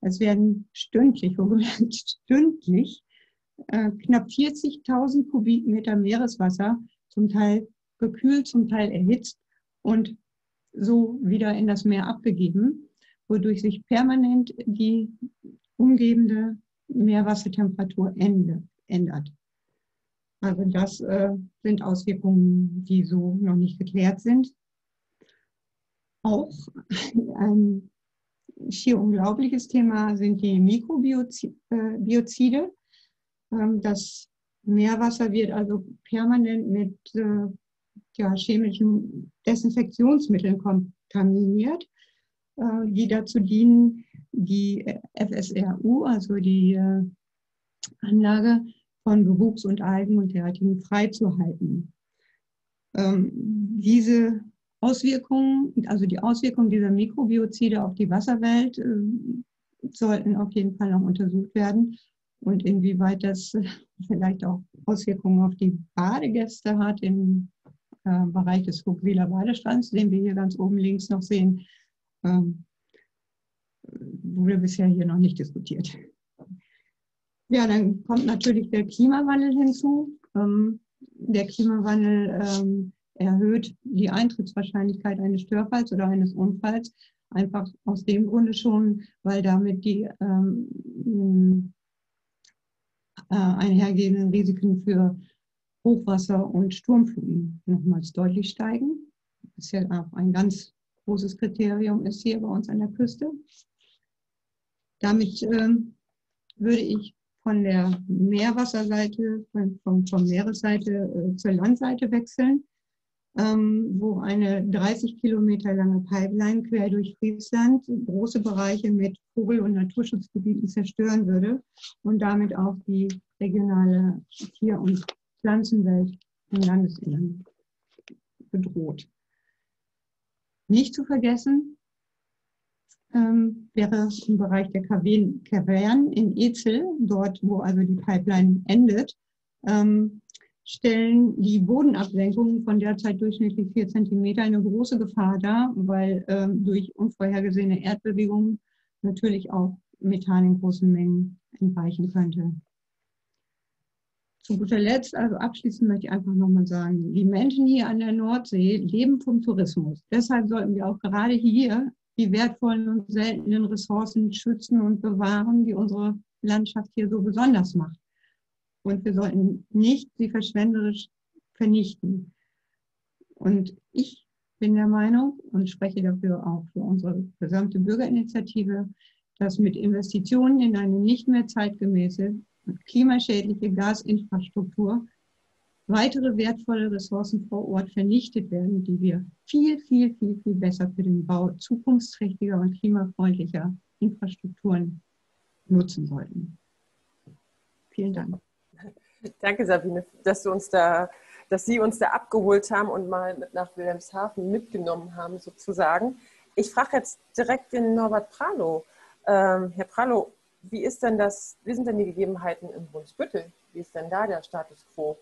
Es werden stündlich, stündlich äh, knapp vierzigtausend Kubikmeter Meereswasser, zum Teil gekühlt, zum Teil erhitzt und so wieder in das Meer abgegeben, wodurch sich permanent die umgebende Meerwassertemperatur ändert. Also das äh, sind Auswirkungen, die so noch nicht geklärt sind. Auch ein schier unglaubliches Thema sind die Mikrobiozide. Ähm, das Meerwasser wird also permanent mit äh, ja, chemischen Desinfektionsmitteln kontaminiert, äh, die dazu dienen, die F S R U, also die äh, Anlage von Bewuchs und Algen und derartigen freizuhalten. Ähm, diese Auswirkungen, also die Auswirkungen dieser Mikrobiozide auf die Wasserwelt, äh, sollten auf jeden Fall noch untersucht werden. Und inwieweit das vielleicht auch Auswirkungen auf die Badegäste hat im äh, Bereich des Vogtwiler Badestrands, den wir hier ganz oben links noch sehen, ähm, wurde bisher hier noch nicht diskutiert. Ja, dann kommt natürlich der Klimawandel hinzu. Ähm, der Klimawandel ähm, erhöht die Eintrittswahrscheinlichkeit eines Störfalls oder eines Unfalls, einfach aus dem Grunde schon, weil damit die ähm, äh, einhergehenden Risiken für Hochwasser und Sturmfluten nochmals deutlich steigen. Das ist ja auch ein ganz großes Kriterium ist hier bei uns an der Küste. Damit ähm, würde ich von der Meerwasserseite, von, von, von Meeresseite äh, zur Landseite wechseln, ähm, wo eine dreißig Kilometer lange Pipeline quer durch Friesland große Bereiche mit Vogel- und Naturschutzgebieten zerstören würde und damit auch die regionale Tier- und Pflanzenwelt im Landesinneren bedroht. Nicht zu vergessen ähm, wäre im Bereich der Kavernen in Ezel, dort wo also die Pipeline endet, ähm, stellen die Bodenabsenkungen von derzeit durchschnittlich vier Zentimeter eine große Gefahr dar, weil ähm, durch unvorhergesehene Erdbewegungen natürlich auch Methan in großen Mengen entweichen könnte. Zu guter Letzt, also abschließend möchte ich einfach nochmal sagen, die Menschen hier an der Nordsee leben vom Tourismus. Deshalb sollten wir auch gerade hier die wertvollen und seltenen Ressourcen schützen und bewahren, die unsere Landschaft hier so besonders macht. Und wir sollten nicht sie verschwenderisch vernichten. Und ich bin der Meinung und spreche dafür auch für unsere gesamte Bürgerinitiative, dass mit Investitionen in eine nicht mehr zeitgemäße und klimaschädliche Gasinfrastruktur weitere wertvolle Ressourcen vor Ort vernichtet werden, die wir viel, viel, viel, viel besser für den Bau zukunftsträchtiger und klimafreundlicher Infrastrukturen nutzen sollten. Vielen Dank. Danke, Sabine, dass, du uns da, dass Sie uns da abgeholt haben und mal mit nach Wilhelmshaven mitgenommen haben, sozusagen. Ich frage jetzt direkt den Norbert Pralow. Ähm, Herr Pralow, wie ist denn das, wie sind denn die Gegebenheiten in Brunsbüttel? Wie ist denn da der Status quo?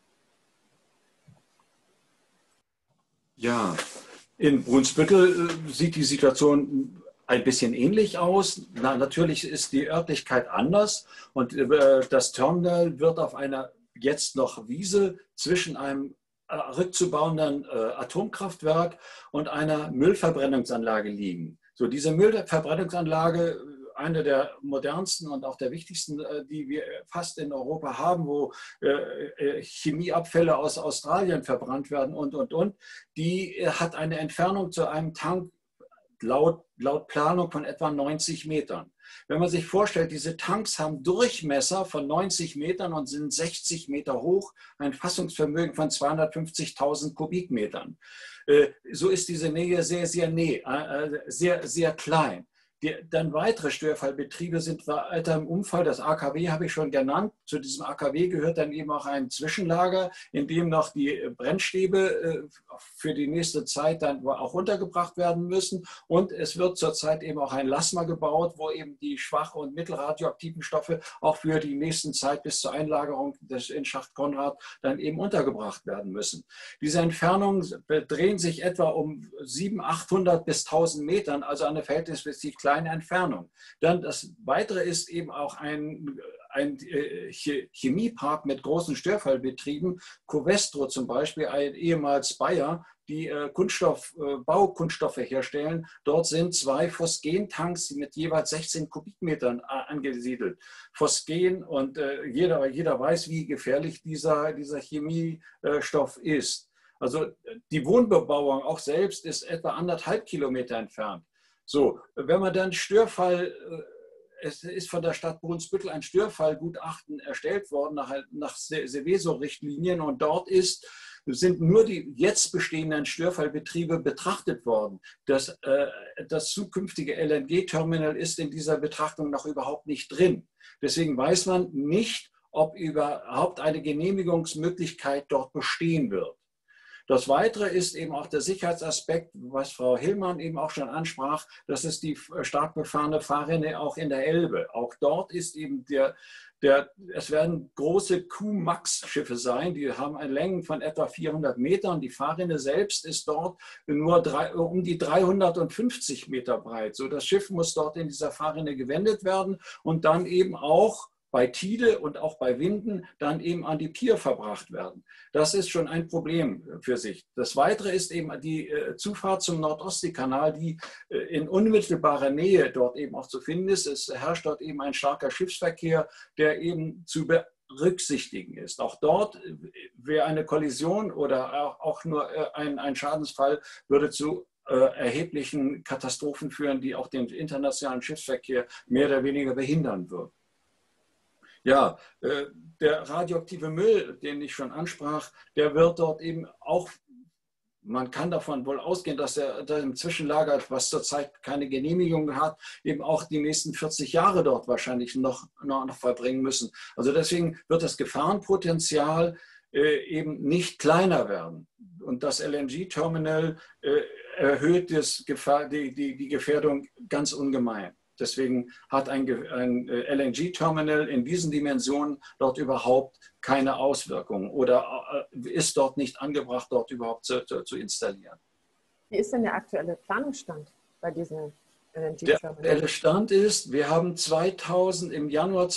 Ja, in Brunsbüttel sieht die Situation ein bisschen ähnlich aus. Na, natürlich ist die Örtlichkeit anders und äh, das Terminal wird auf einer jetzt noch Wiese zwischen einem äh, rückzubauenden äh, Atomkraftwerk und einer Müllverbrennungsanlage liegen. So, diese Müllverbrennungsanlage, eine der modernsten und auch der wichtigsten, die wir fast in Europa haben, wo äh, Chemieabfälle aus Australien verbrannt werden und, und, und, die hat eine Entfernung zu einem Tank laut, laut Planung von etwa neunzig Metern. Wenn man sich vorstellt, diese Tanks haben Durchmesser von neunzig Metern und sind sechzig Meter hoch, ein Fassungsvermögen von zweihundertfünfzigtausend Kubikmetern. Äh, so ist diese Nähe sehr, sehr, näh, äh, sehr, sehr klein. Die, dann weitere Störfallbetriebe sind weiter im Umfall. Das A K W habe ich schon genannt. Zu diesem A K W gehört dann eben auch ein Zwischenlager, in dem noch die Brennstäbe für die nächste Zeit dann auch untergebracht werden müssen. Und es wird zurzeit eben auch ein Lasma gebaut, wo eben die schwach- und mittelradioaktiven Stoffe auch für die nächsten Zeit bis zur Einlagerung des, in Schacht Konrad dann eben untergebracht werden müssen. Diese Entfernungen drehen sich etwa um siebenhundert, achthundert bis tausend Metern, also eine verhältnismäßig kleine Entfernung. Dann das Weitere ist eben auch ein, ein Chemiepark mit großen Störfallbetrieben, Covestro zum Beispiel, ein ehemals Bayer, die äh, Kunststoff, äh, Baukunststoffe herstellen. Dort sind zwei Phosgen-Tanks mit jeweils sechzehn Kubikmetern äh, angesiedelt. Phosgen, und äh, jeder, jeder weiß, wie gefährlich dieser, dieser Chemiestoff äh, ist. Also die Wohnbebauung auch selbst ist etwa anderthalb Kilometer entfernt. So, wenn man dann Störfall, äh, es ist von der Stadt Brunsbüttel ein Störfallgutachten erstellt worden nach, nach Seveso-Richtlinien, und dort ist sind nur die jetzt bestehenden Störfallbetriebe betrachtet worden. Das, äh, das zukünftige L N G-Terminal ist in dieser Betrachtung noch überhaupt nicht drin. Deswegen weiß man nicht, ob überhaupt eine Genehmigungsmöglichkeit dort bestehen wird. Das Weitere ist eben auch der Sicherheitsaspekt, was Frau Hillmann eben auch schon ansprach, das ist die stark befahrene Fahrrinne auch in der Elbe. Auch dort ist eben der, der es werden große Q-Max-Schiffe sein, die haben eine Länge von etwa vierhundert Metern. Die Fahrrinne selbst ist dort nur drei, um die dreihundertfünfzig Meter breit. So, das Schiff muss dort in dieser Fahrrinne gewendet werden und dann eben auch bei Tide und auch bei Winden dann eben an die Pier verbracht werden. Das ist schon ein Problem für sich. Das Weitere ist eben die äh, Zufahrt zum Nordostseekanal, die äh, in unmittelbarer Nähe dort eben auch zu finden ist. Es herrscht dort eben ein starker Schiffsverkehr, der eben zu berücksichtigen ist. Auch dort wäre eine Kollision oder auch, auch nur äh, ein, ein Schadensfall würde zu äh, erheblichen Katastrophen führen, die auch den internationalen Schiffsverkehr mehr oder weniger behindern würden. Ja, der radioaktive Müll, den ich schon ansprach, der wird dort eben auch, man kann davon wohl ausgehen, dass er da im Zwischenlager, was zurzeit keine Genehmigung hat, eben auch die nächsten vierzig Jahre dort wahrscheinlich noch, noch, noch verbringen müssen. Also deswegen wird das Gefahrenpotenzial eben nicht kleiner werden. Und das L N G-Terminal erhöht das Gefahr, die, die, die Gefährdung ganz ungemein. Deswegen hat ein, ein L N G-Terminal in diesen Dimensionen dort überhaupt keine Auswirkungen oder ist dort nicht angebracht, dort überhaupt zu, zu, zu installieren. Wie ist denn der aktuelle Planungsstand bei diesen L N G-Terminals? Der aktuelle Stand ist, wir haben zweitausend, im Januar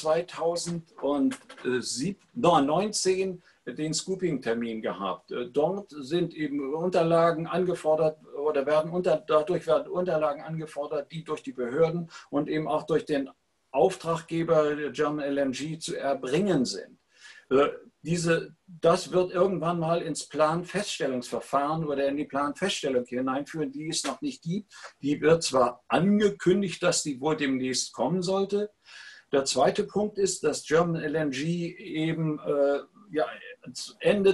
zweitausendneunzehn den Scooping-Termin gehabt. Dort sind eben Unterlagen angefordert oder werden unter, dadurch werden Unterlagen angefordert, die durch die Behörden und eben auch durch den Auftraggeber der German L N G zu erbringen sind. Diese, das wird irgendwann mal ins Planfeststellungsverfahren oder in die Planfeststellung hineinführen, die es noch nicht gibt. Die wird zwar angekündigt, dass die wohl demnächst kommen sollte. Der zweite Punkt ist, dass German L N G eben äh, ja, Ende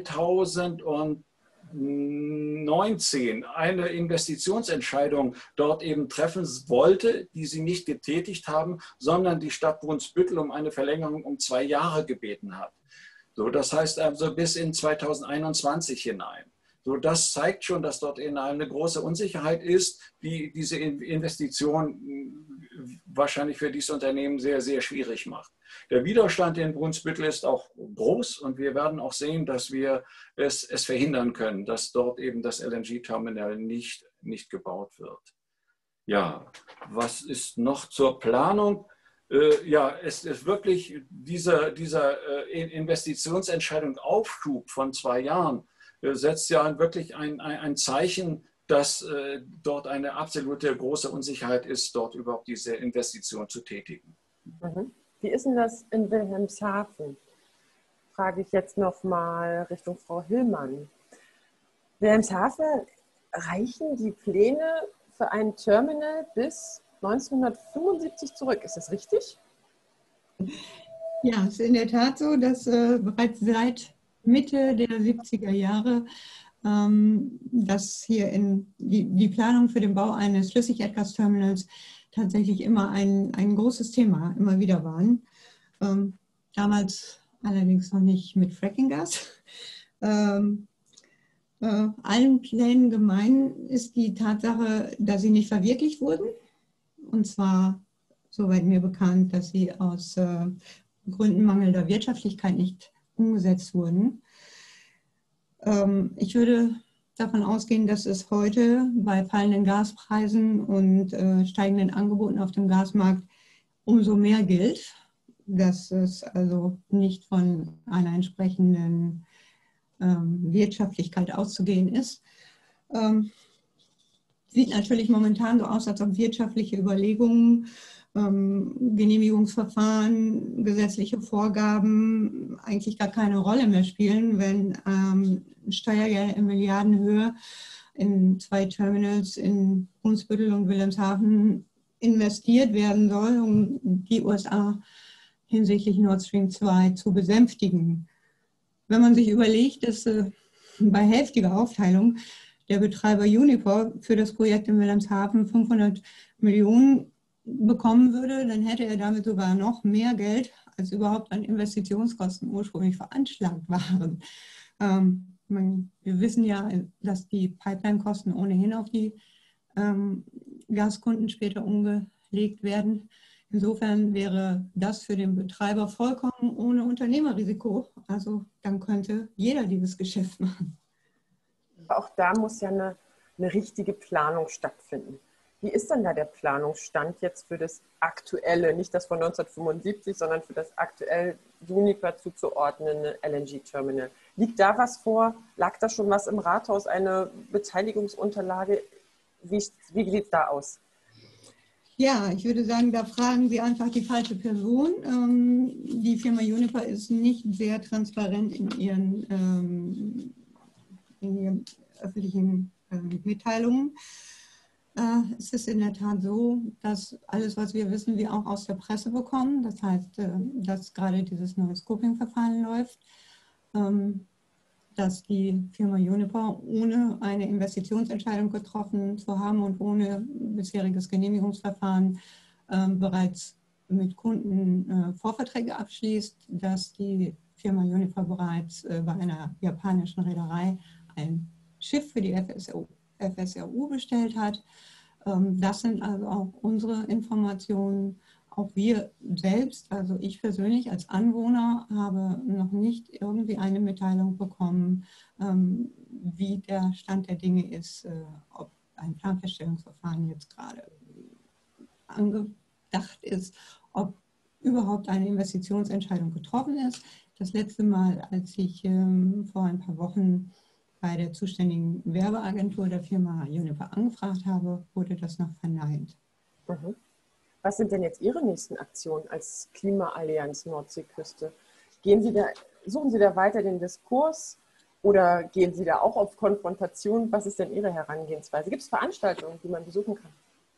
zweitausendneunzehn eine Investitionsentscheidung dort eben treffen wollte, die sie nicht getätigt haben, sondern die Stadt Brunsbüttel um eine Verlängerung um zwei Jahre gebeten hat. So, das heißt also bis in zweitausendeinundzwanzig hinein. So, das zeigt schon, dass dort eine große Unsicherheit ist, die diese Investition wahrscheinlich für dieses Unternehmen sehr, sehr schwierig macht. Der Widerstand in Brunsbüttel ist auch groß und wir werden auch sehen, dass wir es, es verhindern können, dass dort eben das L N G-Terminal nicht, nicht gebaut wird. Ja, was ist noch zur Planung? Äh, ja, es ist wirklich dieser, dieser äh, Investitionsentscheidung Aufschub von zwei Jahren äh, setzt ja wirklich ein, ein, ein Zeichen, dass äh, dort eine absolute große Unsicherheit ist, dort überhaupt diese Investition zu tätigen. Mhm. Wie ist denn das in Wilhelmshaven? Frage ich jetzt noch mal Richtung Frau Hillmann. Wilhelmshaven, reichen die Pläne für ein Terminal bis neunzehnhundertfünfundsiebzig zurück? Ist das richtig? Ja, es ist in der Tat so, dass äh, bereits seit Mitte der siebziger Jahre ähm, dass hier in die, die Planung für den Bau eines Flüssigerdgasterminals tatsächlich immer ein, ein großes Thema immer wieder waren. Ähm, damals allerdings noch nicht mit Frackinggas. Ähm, äh, allen Plänen gemein ist die Tatsache, dass sie nicht verwirklicht wurden. Und zwar, soweit mir bekannt, dass sie aus äh, Gründen mangelnder Wirtschaftlichkeit nicht umgesetzt wurden. Ähm, ich würde davon ausgehen, dass es heute bei fallenden Gaspreisen und äh, steigenden Angeboten auf dem Gasmarkt umso mehr gilt, dass es also nicht von einer entsprechenden ähm, Wirtschaftlichkeit auszugehen ist. Ähm, sieht natürlich momentan so aus, als ob wirtschaftliche Überlegungen, ähm, Genehmigungsverfahren, gesetzliche Vorgaben eigentlich gar keine Rolle mehr spielen, wenn ähm, Steuergelder in Milliardenhöhe in zwei Terminals in Brunsbüttel und Wilhelmshaven investiert werden soll, um die U S A hinsichtlich Nord Stream zwei zu besänftigen. Wenn man sich überlegt, dass äh, bei hälftiger Aufteilung der Betreiber Uniper für das Projekt in Wilhelmshaven fünfhundert Millionen bekommen würde, dann hätte er damit sogar noch mehr Geld, als überhaupt an Investitionskosten ursprünglich veranschlagt waren. Ähm, man, wir wissen ja, dass die Pipeline-Kosten ohnehin auf die ähm, Gaskunden später umgelegt werden. Insofern wäre das für den Betreiber vollkommen ohne Unternehmerrisiko. Also dann könnte jeder dieses Geschäft machen. Auch da muss ja eine, eine richtige Planung stattfinden. Wie ist denn da der Planungsstand jetzt für das aktuelle, nicht das von neunzehnhundertfünfundsiebzig, sondern für das aktuell Uniper zuzuordnende L N G-Terminal? Liegt da was vor? Lag da schon was im Rathaus, eine Beteiligungsunterlage? Wie, wie sieht es da aus? Ja, ich würde sagen, da fragen Sie einfach die falsche Person. Ähm, die Firma Uniper ist nicht sehr transparent in ihren, ähm, in ihren öffentlichen äh, Mitteilungen. Äh, es ist in der Tat so, dass alles, was wir wissen, wir auch aus der Presse bekommen. Das heißt, äh, dass gerade dieses neue Scoping-Verfahren läuft, ähm, dass die Firma Uniper ohne eine Investitionsentscheidung getroffen zu haben und ohne bisheriges Genehmigungsverfahren äh, bereits mit Kunden äh, Vorverträge abschließt, dass die Firma Uniper bereits äh, bei einer japanischen Reederei ein Schiff für die F S R U, F S R U bestellt hat. Ähm, das sind also auch unsere Informationen. Auch wir selbst, also ich persönlich als Anwohner, habe noch nicht irgendwie eine Mitteilung bekommen, ähm, wie der Stand der Dinge ist, äh, ob ein Planfeststellungsverfahren jetzt gerade angedacht ist, ob überhaupt eine Investitionsentscheidung getroffen ist. Das letzte Mal, als ich ähm, vor ein paar Wochen bei der zuständigen Werbeagentur der Firma Uniper angefragt habe, wurde das noch verneint. Mhm. Was sind denn jetzt Ihre nächsten Aktionen als Klimaallianz Nordseeküste? Gehen Sie da, suchen Sie da weiter den Diskurs oder gehen Sie da auch auf Konfrontation? Was ist denn Ihre Herangehensweise? Gibt es Veranstaltungen, die man besuchen kann?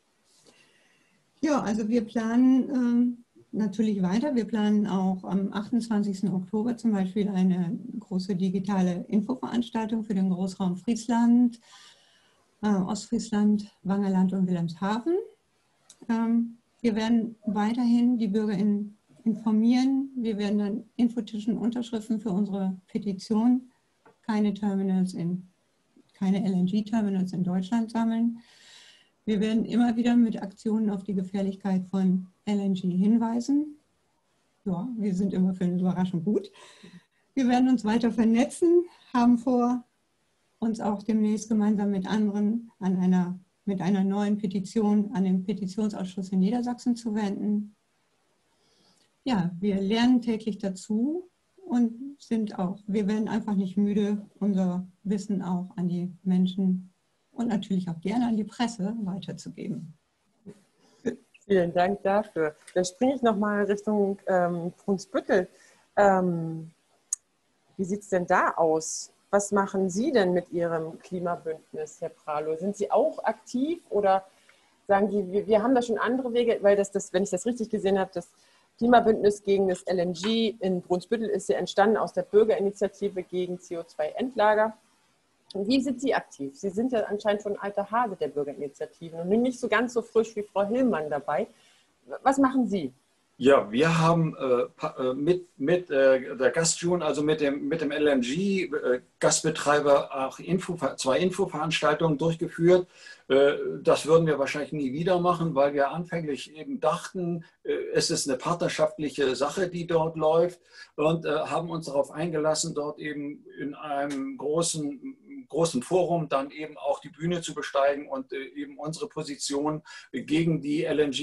Ja, also wir planen ähm, natürlich weiter. Wir planen auch am achtundzwanzigsten Oktober zum Beispiel eine große digitale Infoveranstaltung für den Großraum Friesland, äh, Ostfriesland, Wangerland und Wilhelmshaven. Ähm, Wir werden weiterhin die Bürger in, informieren. Wir werden dann Infotischen Unterschriften für unsere Petition, keine Terminals in, keine L N G-Terminals in Deutschland sammeln. Wir werden immer wieder mit Aktionen auf die Gefährlichkeit von L N G hinweisen. Ja, wir sind immer für eine Überraschung gut. Wir werden uns weiter vernetzen, haben vor, uns auch demnächst gemeinsam mit anderen an einer mit einer neuen Petition an den Petitionsausschuss in Niedersachsen zu wenden. Ja, wir lernen täglich dazu und sind auch, wir werden einfach nicht müde, unser Wissen auch an die Menschen und natürlich auch gerne an die Presse weiterzugeben. Vielen Dank dafür. Dann springe ich nochmal Richtung ähm, Brunsbüttel. Ähm, wie sieht es denn da aus? Was machen Sie denn mit Ihrem Klimabündnis, Herr Pralow? Sind Sie auch aktiv oder sagen Sie, wir, wir haben da schon andere Wege, weil das, das, wenn ich das richtig gesehen habe, das Klimabündnis gegen das L N G in Brunsbüttel ist ja entstanden aus der Bürgerinitiative gegen C O zwei Endlager. Wie sind Sie aktiv? Sie sind ja anscheinend schon ein alter Hase der Bürgerinitiativen und nicht so ganz so frisch wie Frau Hillmann dabei. Was machen Sie? Ja, wir haben äh, mit, mit äh, der Gastjune, also mit dem, mit dem L N G-Gastbetreiber, äh, auch Info, zwei Infoveranstaltungen durchgeführt. Äh, das würden wir wahrscheinlich nie wieder machen, weil wir anfänglich eben dachten, äh, es ist eine partnerschaftliche Sache, die dort läuft und äh, haben uns darauf eingelassen, dort eben in einem großen großen Forum dann eben auch die Bühne zu besteigen und eben unsere Position gegen die L N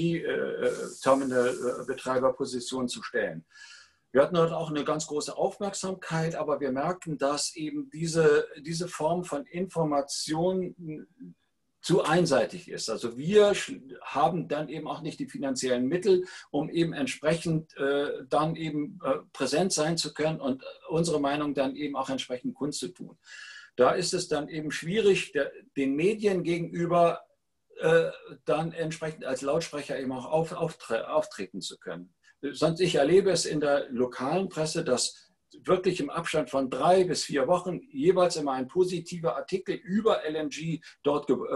G-Terminal-Betreiberposition zu stellen. Wir hatten dort auch eine ganz große Aufmerksamkeit, aber wir merken, dass eben diese, diese Form von Information zu einseitig ist. Also wir haben dann eben auch nicht die finanziellen Mittel, um eben entsprechend äh, dann eben äh, präsent sein zu können und unsere Meinung dann eben auch entsprechend kundzutun. Da ist es dann eben schwierig, der, den Medien gegenüber äh, dann entsprechend als Lautsprecher eben auch auf, auftre auftreten zu können. Sonst ich erlebe es in der lokalen Presse, dass wirklich im Abstand von drei bis vier Wochen jeweils immer ein positiver Artikel über L N G dort ge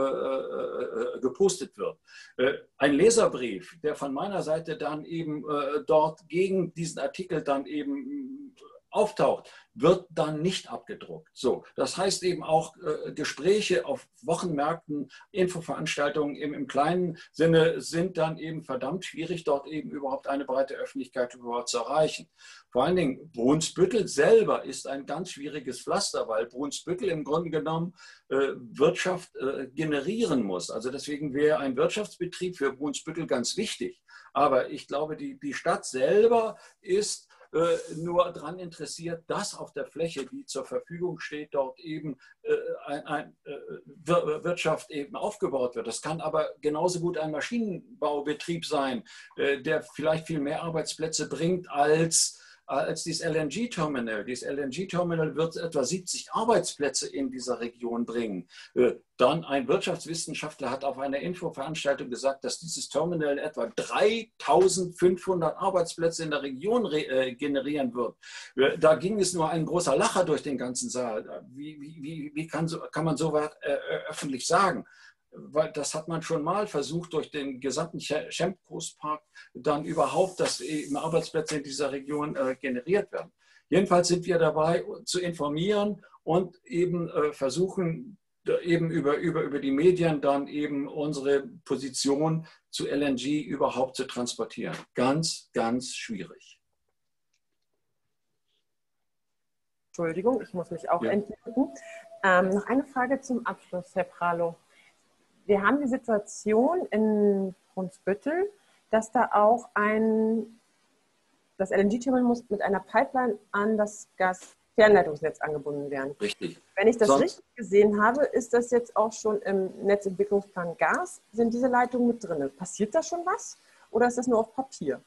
äh, gepostet wird. Äh, ein Leserbrief, der von meiner Seite dann eben äh, dort gegen diesen Artikel dann eben auftaucht, wird dann nicht abgedruckt. So, das heißt eben auch äh, Gespräche auf Wochenmärkten, Infoveranstaltungen im, im kleinen Sinne sind dann eben verdammt schwierig, dort eben überhaupt eine breite Öffentlichkeit überhaupt zu erreichen. Vor allen Dingen Brunsbüttel selber ist ein ganz schwieriges Pflaster, weil Brunsbüttel im Grunde genommen äh, Wirtschaft äh, generieren muss. Also deswegen wäre ein Wirtschaftsbetrieb für Brunsbüttel ganz wichtig. Aber ich glaube, die, die Stadt selber ist nur daran interessiert, dass auf der Fläche, die zur Verfügung steht, dort eben äh, ein, ein äh, Wirtschaft eben aufgebaut wird. Das kann aber genauso gut ein Maschinenbaubetrieb sein, äh, der vielleicht viel mehr Arbeitsplätze bringt als als dieses L N G-Terminal. Dieses L N G-Terminal wird etwa siebzig Arbeitsplätze in dieser Region bringen. Dann ein Wirtschaftswissenschaftler hat auf einer Infoveranstaltung gesagt, dass dieses Terminal etwa dreitausendfünfhundert Arbeitsplätze in der Region generieren wird. Da ging es nur ein großer Lacher durch den ganzen Saal. Wie, wie, wie kann, so, kann man so weit äh, öffentlich sagen? Weil das hat man schon mal versucht, durch den gesamten Schemp-Großpark dann überhaupt, dass eben Arbeitsplätze in dieser Region äh, generiert werden. Jedenfalls sind wir dabei, zu informieren und eben äh, versuchen, eben über, über, über die Medien dann eben unsere Position zu L N G überhaupt zu transportieren. Ganz, ganz schwierig. Entschuldigung, ich muss mich auch Ja. entmuten. Ähm, noch eine Frage zum Abschluss, Herr Pralow. Wir haben die Situation in Brunsbüttel, dass da auch ein, das L N G-Terminal muss mit einer Pipeline an das Gasfernleitungsnetz angebunden werden. Richtig. Wenn ich das Sonst, richtig gesehen habe, ist das jetzt auch schon im Netzentwicklungsplan Gas, sind diese Leitungen mit drin. Passiert da schon was oder ist das nur auf Papier?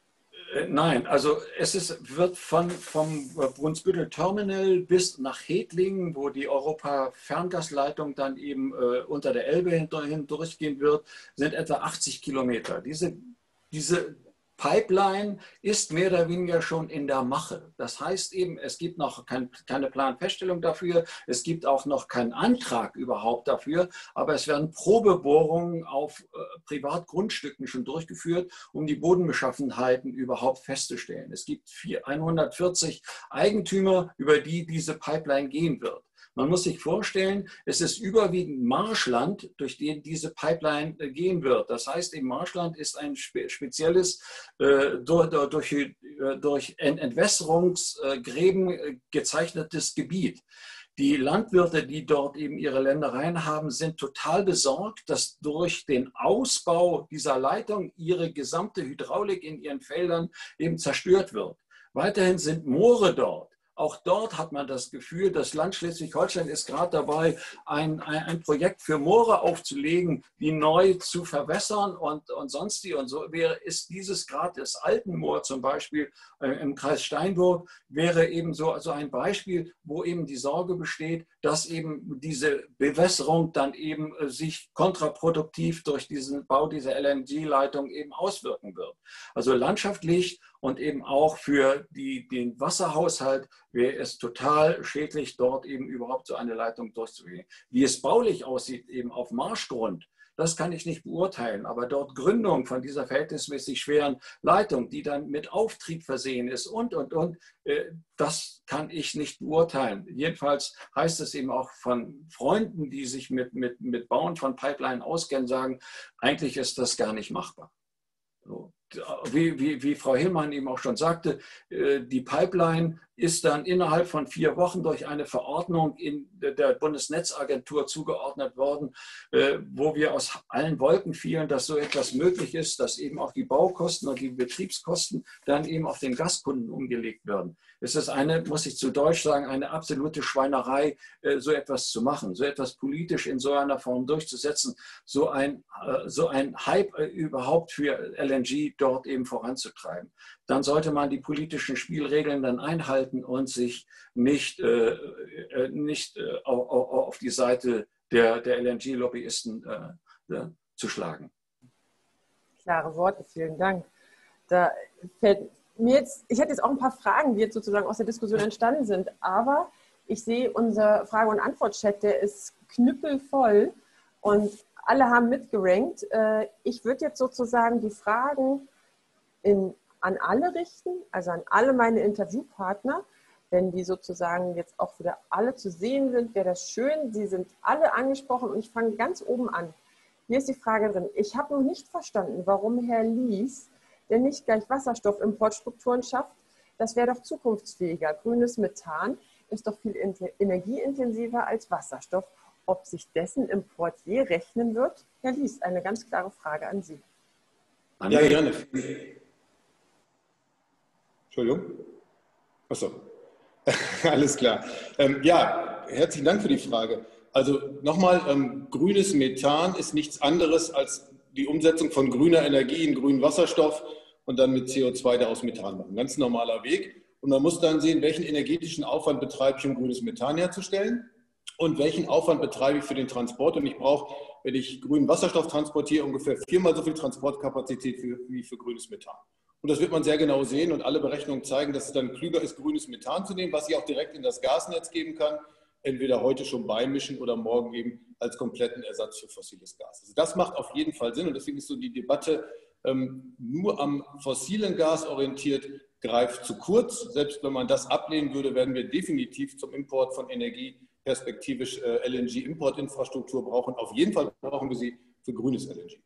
Nein, also es ist, wird von, vom Brunsbüttel Terminal bis nach Hedlingen, wo die Europa-Ferngasleitung dann eben äh, unter der Elbe hindurchgehen wird, sind etwa achtzig Kilometer. Diese, diese Pipeline ist mehr oder weniger schon in der Mache. Das heißt eben, es gibt noch kein, keine Planfeststellung dafür, es gibt auch noch keinen Antrag überhaupt dafür, aber es werden Probebohrungen auf äh, Privatgrundstücken schon durchgeführt, um die Bodenbeschaffenheiten überhaupt festzustellen. Es gibt hundertvierzig Eigentümer, über die diese Pipeline gehen wird. Man muss sich vorstellen, es ist überwiegend Marschland, durch den diese Pipeline äh, gehen wird. Das heißt, im Marschland ist ein spe spezielles, äh, durch, durch, äh, durch Entwässerungsgräben äh, gezeichnetes Gebiet. Die Landwirte, die dort eben ihre Ländereien haben, sind total besorgt, dass durch den Ausbau dieser Leitung ihre gesamte Hydraulik in ihren Feldern eben zerstört wird. Weiterhin sind Moore dort. Auch dort hat man das Gefühl, das Land Schleswig-Holstein ist gerade dabei, ein, ein, ein Projekt für Moore aufzulegen, die neu zu verwässern und, und sonst die. Und so wäre, ist dieses gerade das Altenmoor zum Beispiel äh, im Kreis Steinburg, wäre eben so also ein Beispiel, wo eben die Sorge besteht, dass eben diese Bewässerung dann eben äh, sich kontraproduktiv durch diesen Bau dieser L N G-Leitung eben auswirken wird. Also landschaftlich und eben auch für die, den Wasserhaushalt wäre es total schädlich, dort eben überhaupt so eine Leitung durchzugehen. Wie es baulich aussieht, eben auf Marschgrund, das kann ich nicht beurteilen. Aber dort Gründung von dieser verhältnismäßig schweren Leitung, die dann mit Auftrieb versehen ist und, und, und, äh, das kann ich nicht beurteilen. Jedenfalls heißt es eben auch von Freunden, die sich mit, mit, mit Bauen von Pipeline auskennen, sagen, eigentlich ist das gar nicht machbar. So. Wie, wie, wie Frau Hillmann eben auch schon sagte, die Pipeline ist dann innerhalb von vier Wochen durch eine Verordnung in der Bundesnetzagentur zugeordnet worden, wo wir aus allen Wolken fielen, dass so etwas möglich ist, dass eben auch die Baukosten und die Betriebskosten dann eben auf den Gaskunden umgelegt werden. Es ist eine, muss ich zu Deutsch sagen, eine absolute Schweinerei, so etwas zu machen, so etwas politisch in so einer Form durchzusetzen, so ein, so ein Hype überhaupt für L N G dort eben voranzutreiben. Dann sollte man die politischen Spielregeln dann einhalten und sich nicht, äh, nicht äh, auf, auf die Seite der, der L N G-Lobbyisten äh, zu schlagen. Klare Worte, vielen Dank. Da fällt mir jetzt, ich hätte jetzt auch ein paar Fragen, die jetzt sozusagen aus der Diskussion entstanden sind, aber ich sehe, unser Frage- und Antwort-Chat, der ist knüppelvoll und alle haben mitgerankt. Ich würde jetzt sozusagen die Fragen in, an alle richten, also an alle meine Interviewpartner, wenn die sozusagen jetzt auch wieder alle zu sehen sind, wäre das schön. Sie sind alle angesprochen und ich fange ganz oben an. Hier ist die Frage drin. Ich habe noch nicht verstanden, warum Herr Lies denn nicht gleich Wasserstoffimportstrukturen schafft. Das wäre doch zukunftsfähiger. Grünes Methan ist doch viel energieintensiver als Wasserstoff. Ob sich dessen Import je rechnen wird? Herr Lies, eine ganz klare Frage an Sie. Ja, gerne. Entschuldigung. Achso. Alles klar. Ähm, ja, herzlichen Dank für die Frage. Also nochmal, ähm, grünes Methan ist nichts anderes als die Umsetzung von grüner Energie in grünen Wasserstoff und dann mit C O zwei daraus Methan machen. Ganz normaler Weg. Und man muss dann sehen, welchen energetischen Aufwand betreibe ich, um grünes Methan herzustellen und welchen Aufwand betreibe ich für den Transport. Und ich brauche, wenn ich grünen Wasserstoff transportiere, ungefähr viermal so viel Transportkapazität für, wie für grünes Methan. Und das wird man sehr genau sehen und alle Berechnungen zeigen, dass es dann klüger ist, grünes Methan zu nehmen, was ich auch direkt in das Gasnetz geben kann, entweder heute schon beimischen oder morgen eben als kompletten Ersatz für fossiles Gas. Also das macht auf jeden Fall Sinn und deswegen ist so die Debatte ähm, nur am fossilen Gas orientiert, greift zu kurz. Selbst wenn man das ablehnen würde, werden wir definitiv zum Import von Energie perspektivisch äh, L N G-Importinfrastruktur brauchen. Auf jeden Fall brauchen wir sie für grünes L N G.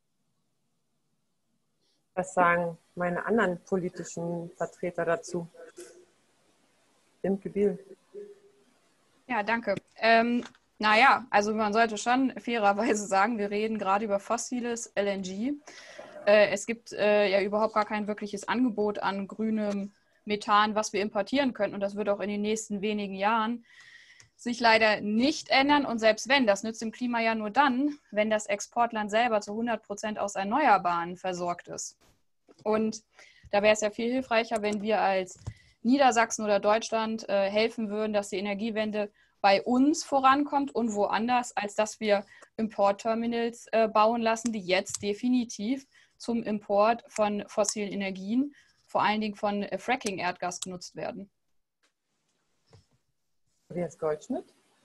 Was sagen meine anderen politischen Vertreter dazu? Imke Biel. Ja, danke. Ähm, naja, also man sollte schon fairerweise sagen, wir reden gerade über fossiles L N G. Äh, es gibt äh, ja überhaupt gar kein wirkliches Angebot an grünem Methan, was wir importieren können. Und das wird auch in den nächsten wenigen Jahren sich leider nicht ändern. Und selbst wenn, das nützt dem Klima ja nur dann, wenn das Exportland selber zu hundert Prozent aus Erneuerbaren versorgt ist. Und da wäre es ja viel hilfreicher, wenn wir als Niedersachsen oder Deutschland äh, helfen würden, dass die Energiewende bei uns vorankommt und woanders, als dass wir Importterminals äh, bauen lassen, die jetzt definitiv zum Import von fossilen Energien, vor allen Dingen von äh, Fracking-Erdgas genutzt werden. Andreas Goldschmidt.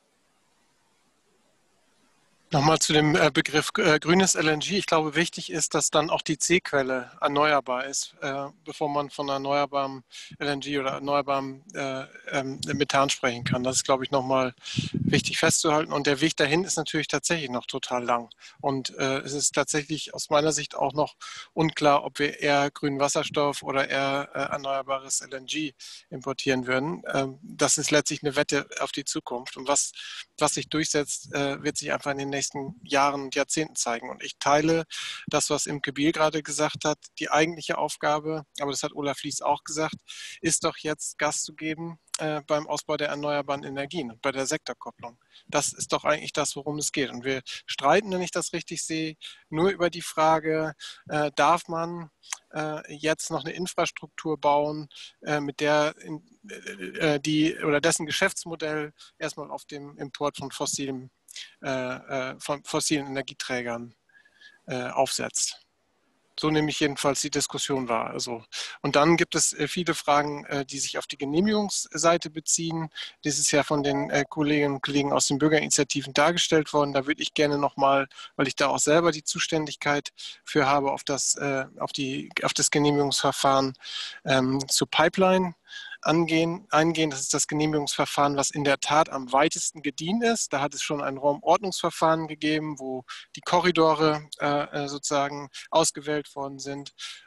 Nochmal zu dem Begriff äh, grünes L N G. Ich glaube, wichtig ist, dass dann auch die C-Quelle erneuerbar ist, äh, bevor man von erneuerbarem L N G oder erneuerbarem äh, ähm, Methan sprechen kann. Das ist, glaube ich, nochmal wichtig festzuhalten. Und der Weg dahin ist natürlich tatsächlich noch total lang. Und äh, es ist tatsächlich aus meiner Sicht auch noch unklar, ob wir eher grünen Wasserstoff oder eher äh, erneuerbares L N G importieren würden. Ähm, das ist letztlich eine Wette auf die Zukunft. Und was, was sich durchsetzt, äh, wird sich einfach in den nächsten Jahren und Jahrzehnten zeigen. Und ich teile das, was Imke Biel gerade gesagt hat. Die eigentliche Aufgabe, aber das hat Olaf Lies auch gesagt, ist doch jetzt Gas zu geben äh, beim Ausbau der erneuerbaren Energien und bei der Sektorkopplung. Das ist doch eigentlich das, worum es geht. Und wir streiten, wenn ich das richtig sehe, nur über die Frage, äh, darf man äh, jetzt noch eine Infrastruktur bauen, äh, mit der in, äh, die oder dessen Geschäftsmodell erstmal auf dem Import von fossilen Äh, von fossilen Energieträgern äh, aufsetzt. So nehme ich jedenfalls die Diskussion wahr. Also, und dann gibt es äh, viele Fragen, äh, die sich auf die Genehmigungsseite beziehen. Das ist ja von den äh, Kolleginnen und Kollegen aus den Bürgerinitiativen dargestellt worden. Da würde ich gerne nochmal, weil ich da auch selber die Zuständigkeit für habe, auf das, äh, auf die, auf das Genehmigungsverfahren ähm, zur Pipeline Angehen, eingehen. Das ist das Genehmigungsverfahren, was in der Tat am weitesten gediehen ist. Da hat es schon ein Raumordnungsverfahren gegeben, wo die Korridore äh, sozusagen ausgewählt worden sind.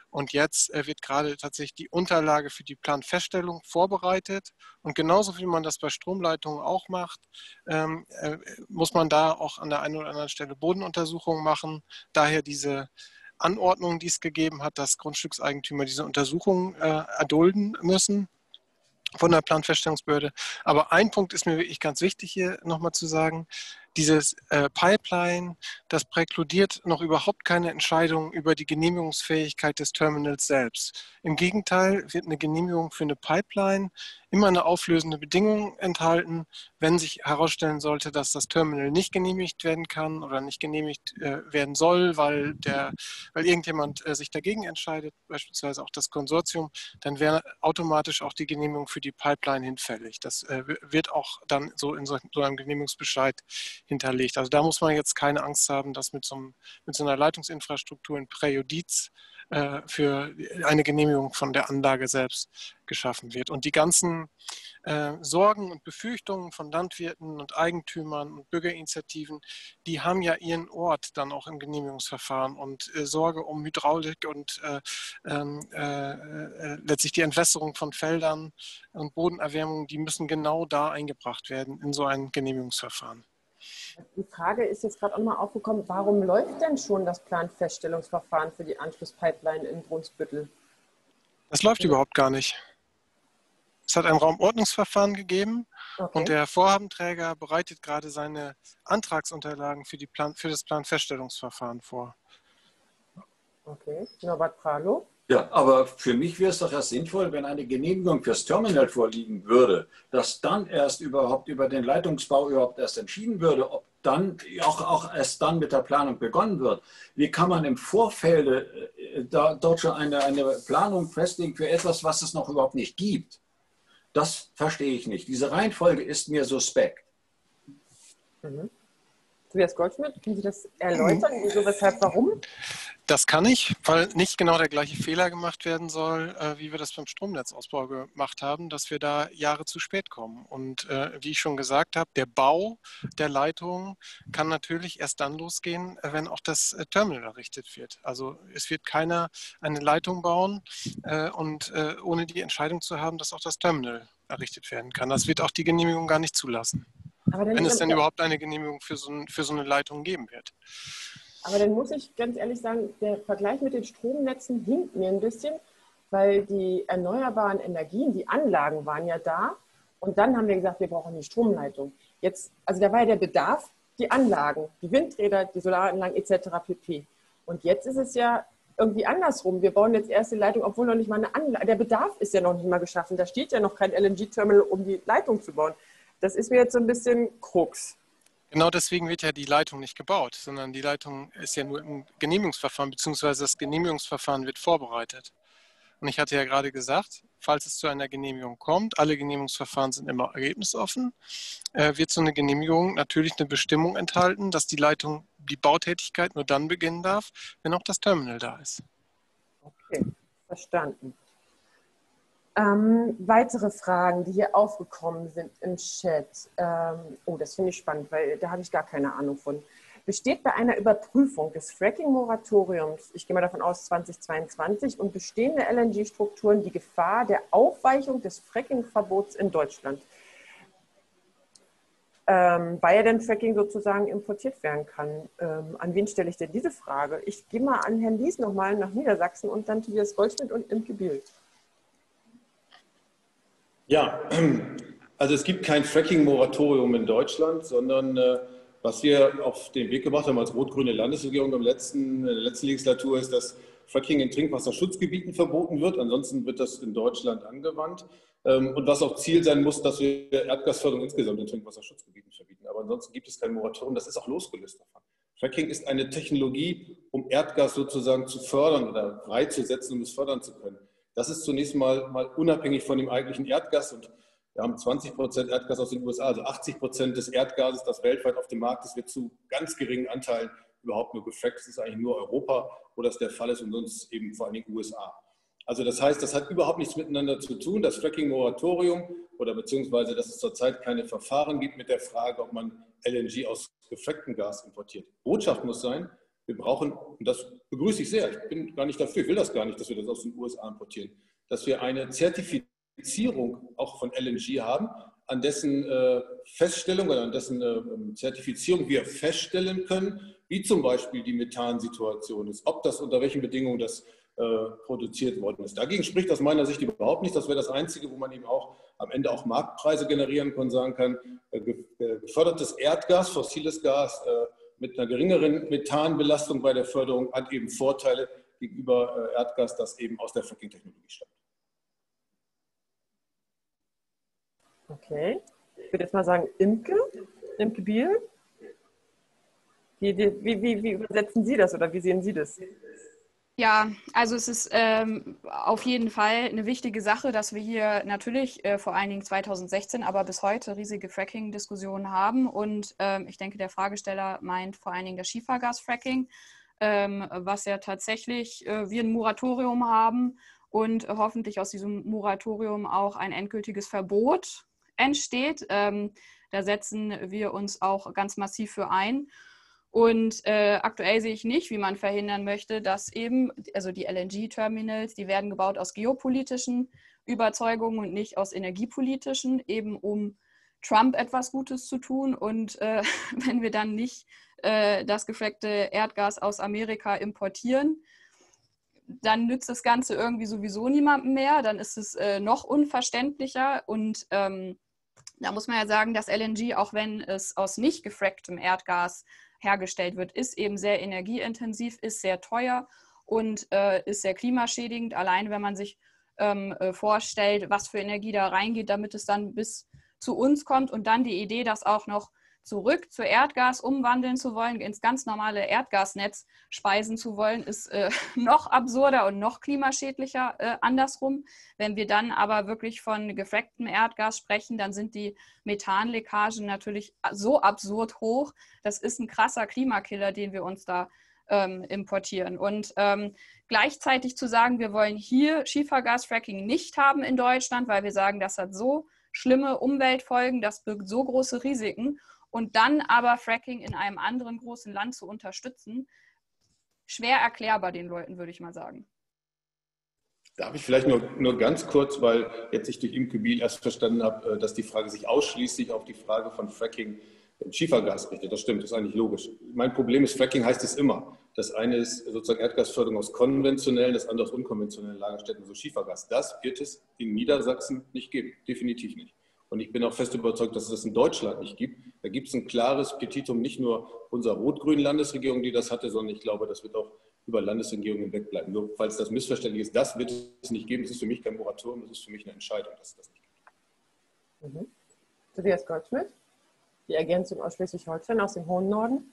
Und jetzt äh, wird gerade tatsächlich die Unterlage für die Planfeststellung vorbereitet. Und genauso wie man das bei Stromleitungen auch macht, ähm, äh, muss man da auch an der einen oder anderen Stelle Bodenuntersuchungen machen. Daher diese Anordnung, die es gegeben hat, dass Grundstückseigentümer diese Untersuchungen äh, erdulden müssen von der Planfeststellungsbehörde. Aber ein Punkt ist mir wirklich ganz wichtig hier nochmal zu sagen. Dieses äh, Pipeline, das präkludiert noch überhaupt keine Entscheidung über die Genehmigungsfähigkeit des Terminals selbst. Im Gegenteil wird eine Genehmigung für eine Pipeline immer eine auflösende Bedingung enthalten, wenn sich herausstellen sollte, dass das Terminal nicht genehmigt werden kann oder nicht genehmigt äh, werden soll, weil, der, weil irgendjemand äh, sich dagegen entscheidet, beispielsweise auch das Konsortium, dann wäre automatisch auch die Genehmigung für die Pipeline hinfällig. Das äh, wird auch dann so in so, so einem Genehmigungsbescheid hinterlegt. Also da muss man jetzt keine Angst haben, dass mit so, einem, mit so einer Leitungsinfrastruktur ein Präjudiz äh, für eine Genehmigung von der Anlage selbst geschaffen wird. Und die ganzen äh, Sorgen und Befürchtungen von Landwirten und Eigentümern und Bürgerinitiativen, die haben ja ihren Ort dann auch im Genehmigungsverfahren. Und äh, Sorge um Hydraulik und äh, äh, äh, letztlich die Entwässerung von Feldern und Bodenerwärmung, die müssen genau da eingebracht werden in so ein Genehmigungsverfahren. Die Frage ist jetzt gerade auch nochmal aufgekommen, warum läuft denn schon das Planfeststellungsverfahren für die Anschlusspipeline in Brunsbüttel? Das läuft ja überhaupt gar nicht. Es hat ein Raumordnungsverfahren gegeben, okay, und der Vorhabenträger bereitet gerade seine Antragsunterlagen für, die Plan, für das Planfeststellungsverfahren vor. Okay, Norbert Pralo. Ja, aber für mich wäre es doch erst sinnvoll, wenn eine Genehmigung fürs Terminal vorliegen würde, dass dann erst überhaupt über den Leitungsbau überhaupt erst entschieden würde, ob dann auch, auch erst dann mit der Planung begonnen wird. Wie kann man im Vorfeld äh, da, dort schon eine, eine Planung festlegen für etwas, was es noch überhaupt nicht gibt? Das verstehe ich nicht. Diese Reihenfolge ist mir suspekt. Mhm. Tobias Goldschmidt, können Sie das erläutern? Wieso, weshalb, warum? Das kann ich, weil nicht genau der gleiche Fehler gemacht werden soll, äh, wie wir das beim Stromnetzausbau gemacht haben, dass wir da Jahre zu spät kommen. Und äh, wie ich schon gesagt habe, der Bau der Leitung kann natürlich erst dann losgehen, wenn auch das äh, Terminal errichtet wird. Also es wird keiner eine Leitung bauen äh, und äh, ohne die Entscheidung zu haben, dass auch das Terminal errichtet werden kann. Das wird auch die Genehmigung gar nicht zulassen. Aber wenn es denn überhaupt eine Genehmigung für so, ein, für so eine Leitung geben wird. Aber dann muss ich ganz ehrlich sagen, der Vergleich mit den Stromnetzen hinkt mir ein bisschen, weil die erneuerbaren Energien, die Anlagen waren ja da und dann haben wir gesagt, wir brauchen die Stromleitung. Jetzt, also da war ja der Bedarf, die Anlagen, die Windräder, die Solaranlagen et cetera pp. Und jetzt ist es ja irgendwie andersrum. Wir bauen jetzt erst die Leitung, obwohl noch nicht mal eine Anlage, der Bedarf ist ja noch nicht mal geschaffen. Da steht ja noch kein L N G-Terminal, um die Leitung zu bauen. Das ist mir jetzt so ein bisschen Krux. Genau deswegen wird ja die Leitung nicht gebaut, sondern die Leitung ist ja nur im Genehmigungsverfahren, beziehungsweise das Genehmigungsverfahren wird vorbereitet. Und ich hatte ja gerade gesagt, falls es zu einer Genehmigung kommt, alle Genehmigungsverfahren sind immer ergebnisoffen, äh, wird so eine Genehmigung natürlich eine Bestimmung enthalten, dass die Leitung, die Bautätigkeit nur dann beginnen darf, wenn auch das Terminal da ist. Okay, verstanden. Ähm, weitere Fragen, die hier aufgekommen sind im Chat. Ähm, oh, das finde ich spannend, weil da habe ich gar keine Ahnung von. Besteht bei einer Überprüfung des Fracking-Moratoriums, ich gehe mal davon aus zweitausendzweiundzwanzig, und bestehende L N G-Strukturen die Gefahr der Aufweichung des Fracking-Verbots in Deutschland? Ähm, weil ja denn Fracking sozusagen importiert werden kann. Ähm, an wen stelle ich denn diese Frage? Ich gehe mal an Herrn Lies nochmal nach Niedersachsen und dann Tobias Goldschmidt und Imke Bild. Ja, also es gibt kein Fracking-Moratorium in Deutschland, sondern äh, was wir auf den Weg gemacht haben als rot-grüne Landesregierung im letzten, in der letzten Legislatur ist, dass Fracking in Trinkwasserschutzgebieten verboten wird. Ansonsten wird das in Deutschland angewandt. Ähm, und was auch Ziel sein muss, dass wir Erdgasförderung insgesamt in Trinkwasserschutzgebieten verbieten. Aber ansonsten gibt es kein Moratorium. Das ist auch losgelöst davon. Fracking ist eine Technologie, um Erdgas sozusagen zu fördern oder freizusetzen, um es fördern zu können. Das ist zunächst mal, mal unabhängig von dem eigentlichen Erdgas, und wir haben zwanzig Prozent Erdgas aus den U S A, also achtzig Prozent des Erdgases, das weltweit auf dem Markt ist, wird zu ganz geringen Anteilen überhaupt nur gefrackt. Das ist eigentlich nur Europa, wo das der Fall ist, und sonst eben vor allen Dingen U S A. Also das heißt, das hat überhaupt nichts miteinander zu tun. Das Fracking-Moratorium oder beziehungsweise, dass es zurzeit keine Verfahren gibt mit der Frage, ob man L N G aus gefracktem Gas importiert. Botschaft muss sein, Wir brauchen, und das begrüße ich sehr, ich bin gar nicht dafür, ich will das gar nicht, dass wir das aus den U S A importieren, dass wir eine Zertifizierung auch von L N G haben, an dessen äh, Feststellung oder an dessen äh, Zertifizierung wir feststellen können, wie zum Beispiel die Methansituation ist, ob das unter welchen Bedingungen das äh, produziert worden ist. Dagegen spricht aus meiner Sicht überhaupt nicht. Das wäre das Einzige, wo man eben auch am Ende auch Marktpreise generieren kann und sagen kann, äh, gefördertes Erdgas, fossiles Gas äh, mit einer geringeren Methanbelastung bei der Förderung hat eben Vorteile gegenüber äh, Erdgas, das eben aus der Fracking-Technologie stammt. Okay, ich würde jetzt mal sagen, Imke, Imke Biel. Wie, wie, wie, wie übersetzen Sie das oder wie sehen Sie das? Ja, also es ist ähm, auf jeden Fall eine wichtige Sache, dass wir hier natürlich äh, vor allen Dingen zweitausendsechzehn, aber bis heute riesige Fracking-Diskussionen haben. Und ähm, ich denke, der Fragesteller meint vor allen Dingen das Schiefergas-Fracking, ähm, was ja tatsächlich äh, wir ein Moratorium haben und äh, hoffentlich aus diesem Moratorium auch ein endgültiges Verbot entsteht. Ähm, da setzen wir uns auch ganz massiv für ein. Und äh, aktuell sehe ich nicht, wie man verhindern möchte, dass eben, also die L N G-Terminals, die werden gebaut aus geopolitischen Überzeugungen und nicht aus energiepolitischen, eben um Trump etwas Gutes zu tun. Und äh, wenn wir dann nicht äh, das gefrackte Erdgas aus Amerika importieren, dann nützt das Ganze irgendwie sowieso niemandem mehr. Dann ist es äh, noch unverständlicher. Und ähm, da muss man ja sagen, dass L N G, auch wenn es aus nicht gefracktem Erdgas hergestellt wird, ist eben sehr energieintensiv, ist sehr teuer und äh, ist sehr klimaschädigend. Allein wenn man sich ähm, äh, vorstellt, was für Energie da reingeht, damit es dann bis zu uns kommt und dann die Idee, das auch noch zurück zu Erdgas umwandeln zu wollen, ins ganz normale Erdgasnetz speisen zu wollen, ist äh, noch absurder und noch klimaschädlicher äh, andersrum. Wenn wir dann aber wirklich von gefracktem Erdgas sprechen, dann sind die Methanleckagen natürlich so absurd hoch. Das ist ein krasser Klimakiller, den wir uns da ähm, importieren. Und ähm, gleichzeitig zu sagen, wir wollen hier Schiefergasfracking nicht haben in Deutschland, weil wir sagen, das hat so schlimme Umweltfolgen, das birgt so große Risiken. Und dann aber Fracking in einem anderen großen Land zu unterstützen, schwer erklärbar den Leuten, würde ich mal sagen. Darf ich vielleicht nur, nur ganz kurz, weil jetzt ich durch Imke Biel erst verstanden habe, dass die Frage sich ausschließlich auf die Frage von Fracking im Schiefergas richtet. Das stimmt, das ist eigentlich logisch. Mein Problem ist, Fracking heißt es immer. Das eine ist sozusagen Erdgasförderung aus konventionellen, das andere aus unkonventionellen Lagerstätten, so Schiefergas. Das wird es in Niedersachsen nicht geben, definitiv nicht. Und ich bin auch fest überzeugt, dass es das in Deutschland nicht gibt. Da gibt es ein klares Petitum, nicht nur unserer rot-grünen Landesregierung, die das hatte, sondern ich glaube, das wird auch über Landesregierungen hinweg bleiben. Nur falls das missverständlich ist, das wird es nicht geben. Das ist für mich kein Moratorium, das ist für mich eine Entscheidung, dass es das nicht gibt. Mhm. Tobias Goldschmidt, die Ergänzung aus Schleswig-Holstein, aus dem hohen Norden.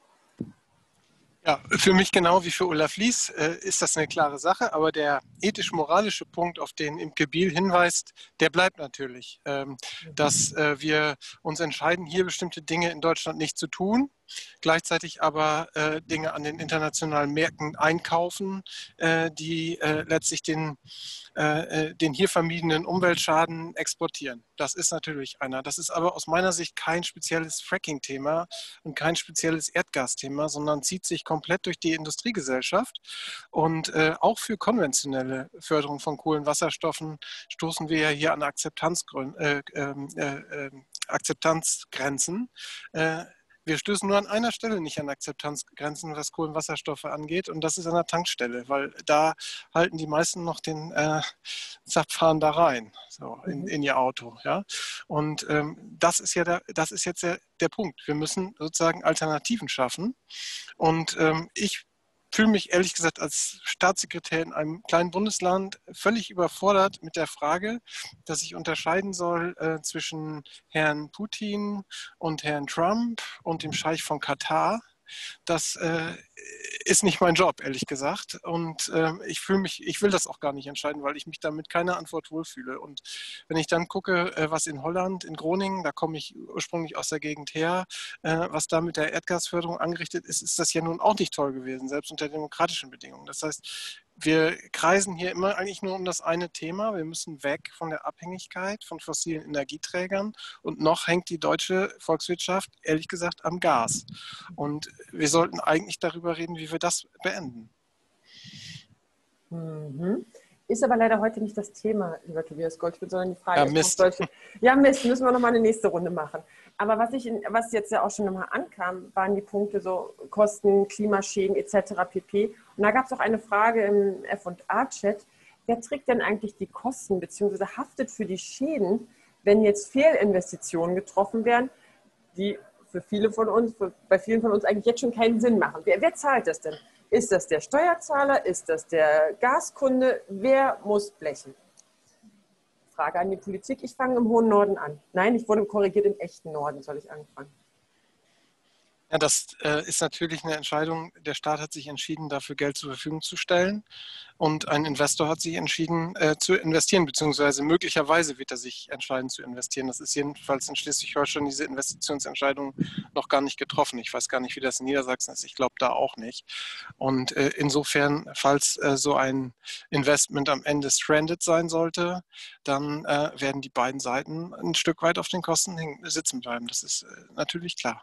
Ja, für mich genau wie für Ulla Flies äh, ist das eine klare Sache, aber der ethisch-moralische Punkt, auf den Imke Biel hinweist, der bleibt natürlich, ähm, dass äh, wir uns entscheiden, hier bestimmte Dinge in Deutschland nicht zu tun, gleichzeitig aber äh, Dinge an den internationalen Märkten einkaufen, äh, die äh, letztlich den, äh, den hier vermiedenen Umweltschaden exportieren. Das ist natürlich einer. Das ist aber aus meiner Sicht kein spezielles Fracking-Thema und kein spezielles Erdgasthema, sondern zieht sich komplett durch die Industriegesellschaft. Und äh, auch für konventionelle Förderung von Kohlenwasserstoffen stoßen wir ja hier an Akzeptanzgrün, äh, äh, äh, Akzeptanzgrenzen. Äh, Wir stößen nur an einer Stelle nicht an Akzeptanzgrenzen, was Kohlenwasserstoffe angeht, und das ist an der Tankstelle, weil da halten die meisten noch den äh, Zapfhahn da rein, so in, in ihr Auto. Ja? Und ähm, das ist ja der, das ist jetzt der, der Punkt. Wir müssen sozusagen Alternativen schaffen. Und ähm, ich fühle mich ehrlich gesagt als Staatssekretär in einem kleinen Bundesland völlig überfordert mit der Frage, dass ich unterscheiden soll äh, zwischen Herrn Putin und Herrn Trump und dem Scheich von Katar. Das äh, ist nicht mein Job, ehrlich gesagt. Und äh, ich fühle mich, ich will das auch gar nicht entscheiden, weil ich mich da mit keiner Antwort wohlfühle. Und wenn ich dann gucke, äh, was in Holland, in Groningen, da komme ich ursprünglich aus der Gegend her, äh, was da mit der Erdgasförderung angerichtet ist, ist das ja nun auch nicht toll gewesen, selbst unter demokratischen Bedingungen. Das heißt, wir kreisen hier immer eigentlich nur um das eine Thema. Wir müssen weg von der Abhängigkeit von fossilen Energieträgern. Und noch hängt die deutsche Volkswirtschaft, ehrlich gesagt, am Gas. Und wir sollten eigentlich darüber reden, wie wir das beenden. Mhm. Ist aber leider heute nicht das Thema, lieber Tobias Goldschmidt, sondern die Frage Ja, ist Mist. solche, ja, Mist, müssen wir nochmal eine nächste Runde machen. Aber was, ich, was jetzt ja auch schon nochmal ankam, waren die Punkte so Kosten, Klimaschäden et cetera pp. Und da gab es auch eine Frage im F und A-Chat, wer trägt denn eigentlich die Kosten bzw. haftet für die Schäden, wenn jetzt Fehlinvestitionen getroffen werden, die für viele von uns, für, bei vielen von uns eigentlich jetzt schon keinen Sinn machen. Wer, wer zahlt das denn? Ist das der Steuerzahler? Ist das der Gaskunde? Wer muss blechen? Frage an die Politik. Ich fange im hohen Norden an. Nein, ich wurde korrigiert, im echten Norden soll ich anfangen. Ja, das äh, ist natürlich eine Entscheidung. Der Staat hat sich entschieden, dafür Geld zur Verfügung zu stellen. Und ein Investor hat sich entschieden, äh, zu investieren, beziehungsweise möglicherweise wird er sich entscheiden zu investieren. Das ist jedenfalls in Schleswig-Holstein diese Investitionsentscheidung noch gar nicht getroffen. Ich weiß gar nicht, wie das in Niedersachsen ist. Ich glaube da auch nicht. Und äh, insofern, falls äh, so ein Investment am Ende stranded sein sollte, dann äh, werden die beiden Seiten ein Stück weit auf den Kosten hängen, sitzen bleiben. Das ist äh, natürlich klar.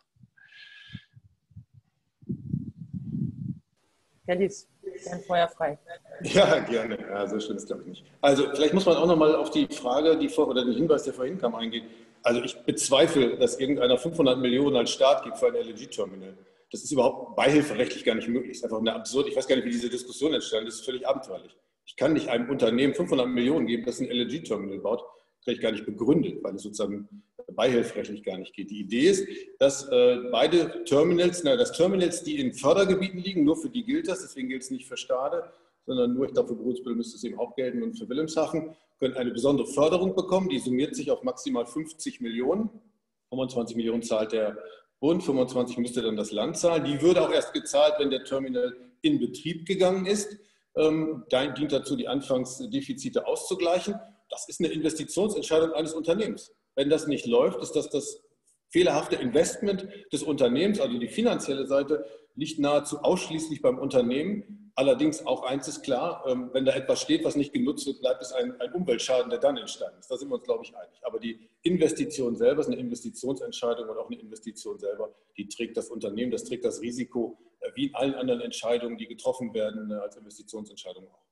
Herr Lies, ein Feuer frei. Ja, gerne. Ja, so schön ist glaube ich nicht. Also vielleicht muss man auch nochmal auf die Frage, die vor, oder den Hinweis, der vorhin kam, eingehen. Also ich bezweifle, dass irgendeiner fünfhundert Millionen als Staat gibt für ein L N G-Terminal. Das ist überhaupt beihilferechtlich gar nicht möglich. Das ist einfach eine absurd. Ich weiß gar nicht, wie diese Diskussion entstanden ist. Das ist völlig abenteuerlich. Ich kann nicht einem Unternehmen fünfhundert Millionen geben, das ein L N G-Terminal baut. Das kriege ich gar nicht begründet, weil es sozusagen beihilferechtlich gar nicht geht. Die Idee ist, dass äh, beide Terminals, na, das Terminals, die in Fördergebieten liegen, nur für die gilt das, deswegen gilt es nicht für Stade, sondern nur, ich glaube, für Brunsbüttel müsste es eben auch gelten und für Wilhelmshaven, können eine besondere Förderung bekommen, die summiert sich auf maximal fünfzig Millionen. fünfundzwanzig Millionen zahlt der Bund, fünfundzwanzig müsste dann das Land zahlen. Die würde auch erst gezahlt, wenn der Terminal in Betrieb gegangen ist. Ähm, da dient dazu, die Anfangsdefizite auszugleichen. Das ist eine Investitionsentscheidung eines Unternehmens. Wenn das nicht läuft, ist das das fehlerhafte Investment des Unternehmens, also die finanzielle Seite liegt nahezu ausschließlich beim Unternehmen. Allerdings auch eins ist klar, wenn da etwas steht, was nicht genutzt wird, bleibt es ein, ein Umweltschaden, der dann entstanden ist. Da sind wir uns, glaube ich, einig. Aber die Investition selber ist eine Investitionsentscheidung und auch eine Investition selber, die trägt das Unternehmen, das trägt das Risiko, wie in allen anderen Entscheidungen, die getroffen werden, als Investitionsentscheidung auch.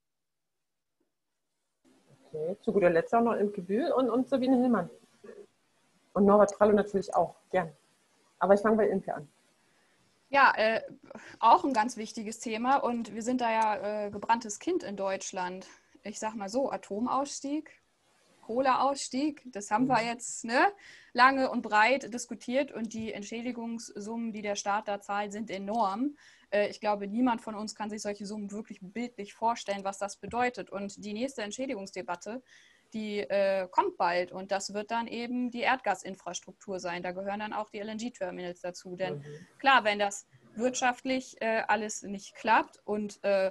Okay, zu guter Letzt auch noch Imke Bühl und, und Sabine Hillmann. Und Norbert Frallo natürlich auch, gern. Aber ich fange bei Imke an. Ja, äh, auch ein ganz wichtiges Thema und wir sind da ja äh, gebranntes Kind in Deutschland. Ich sag mal so, Atomausstieg, Kohleausstieg, das haben wir jetzt ne, lange und breit diskutiert und die Entschädigungssummen, die der Staat da zahlt, sind enorm. Äh, ich glaube, niemand von uns kann sich solche Summen wirklich bildlich vorstellen, was das bedeutet. Und die nächste Entschädigungsdebatte, die äh, kommt bald und das wird dann eben die Erdgasinfrastruktur sein. Da gehören dann auch die L N G-Terminals dazu. Denn mhm. klar, wenn das wirtschaftlich äh, alles nicht klappt und äh, äh,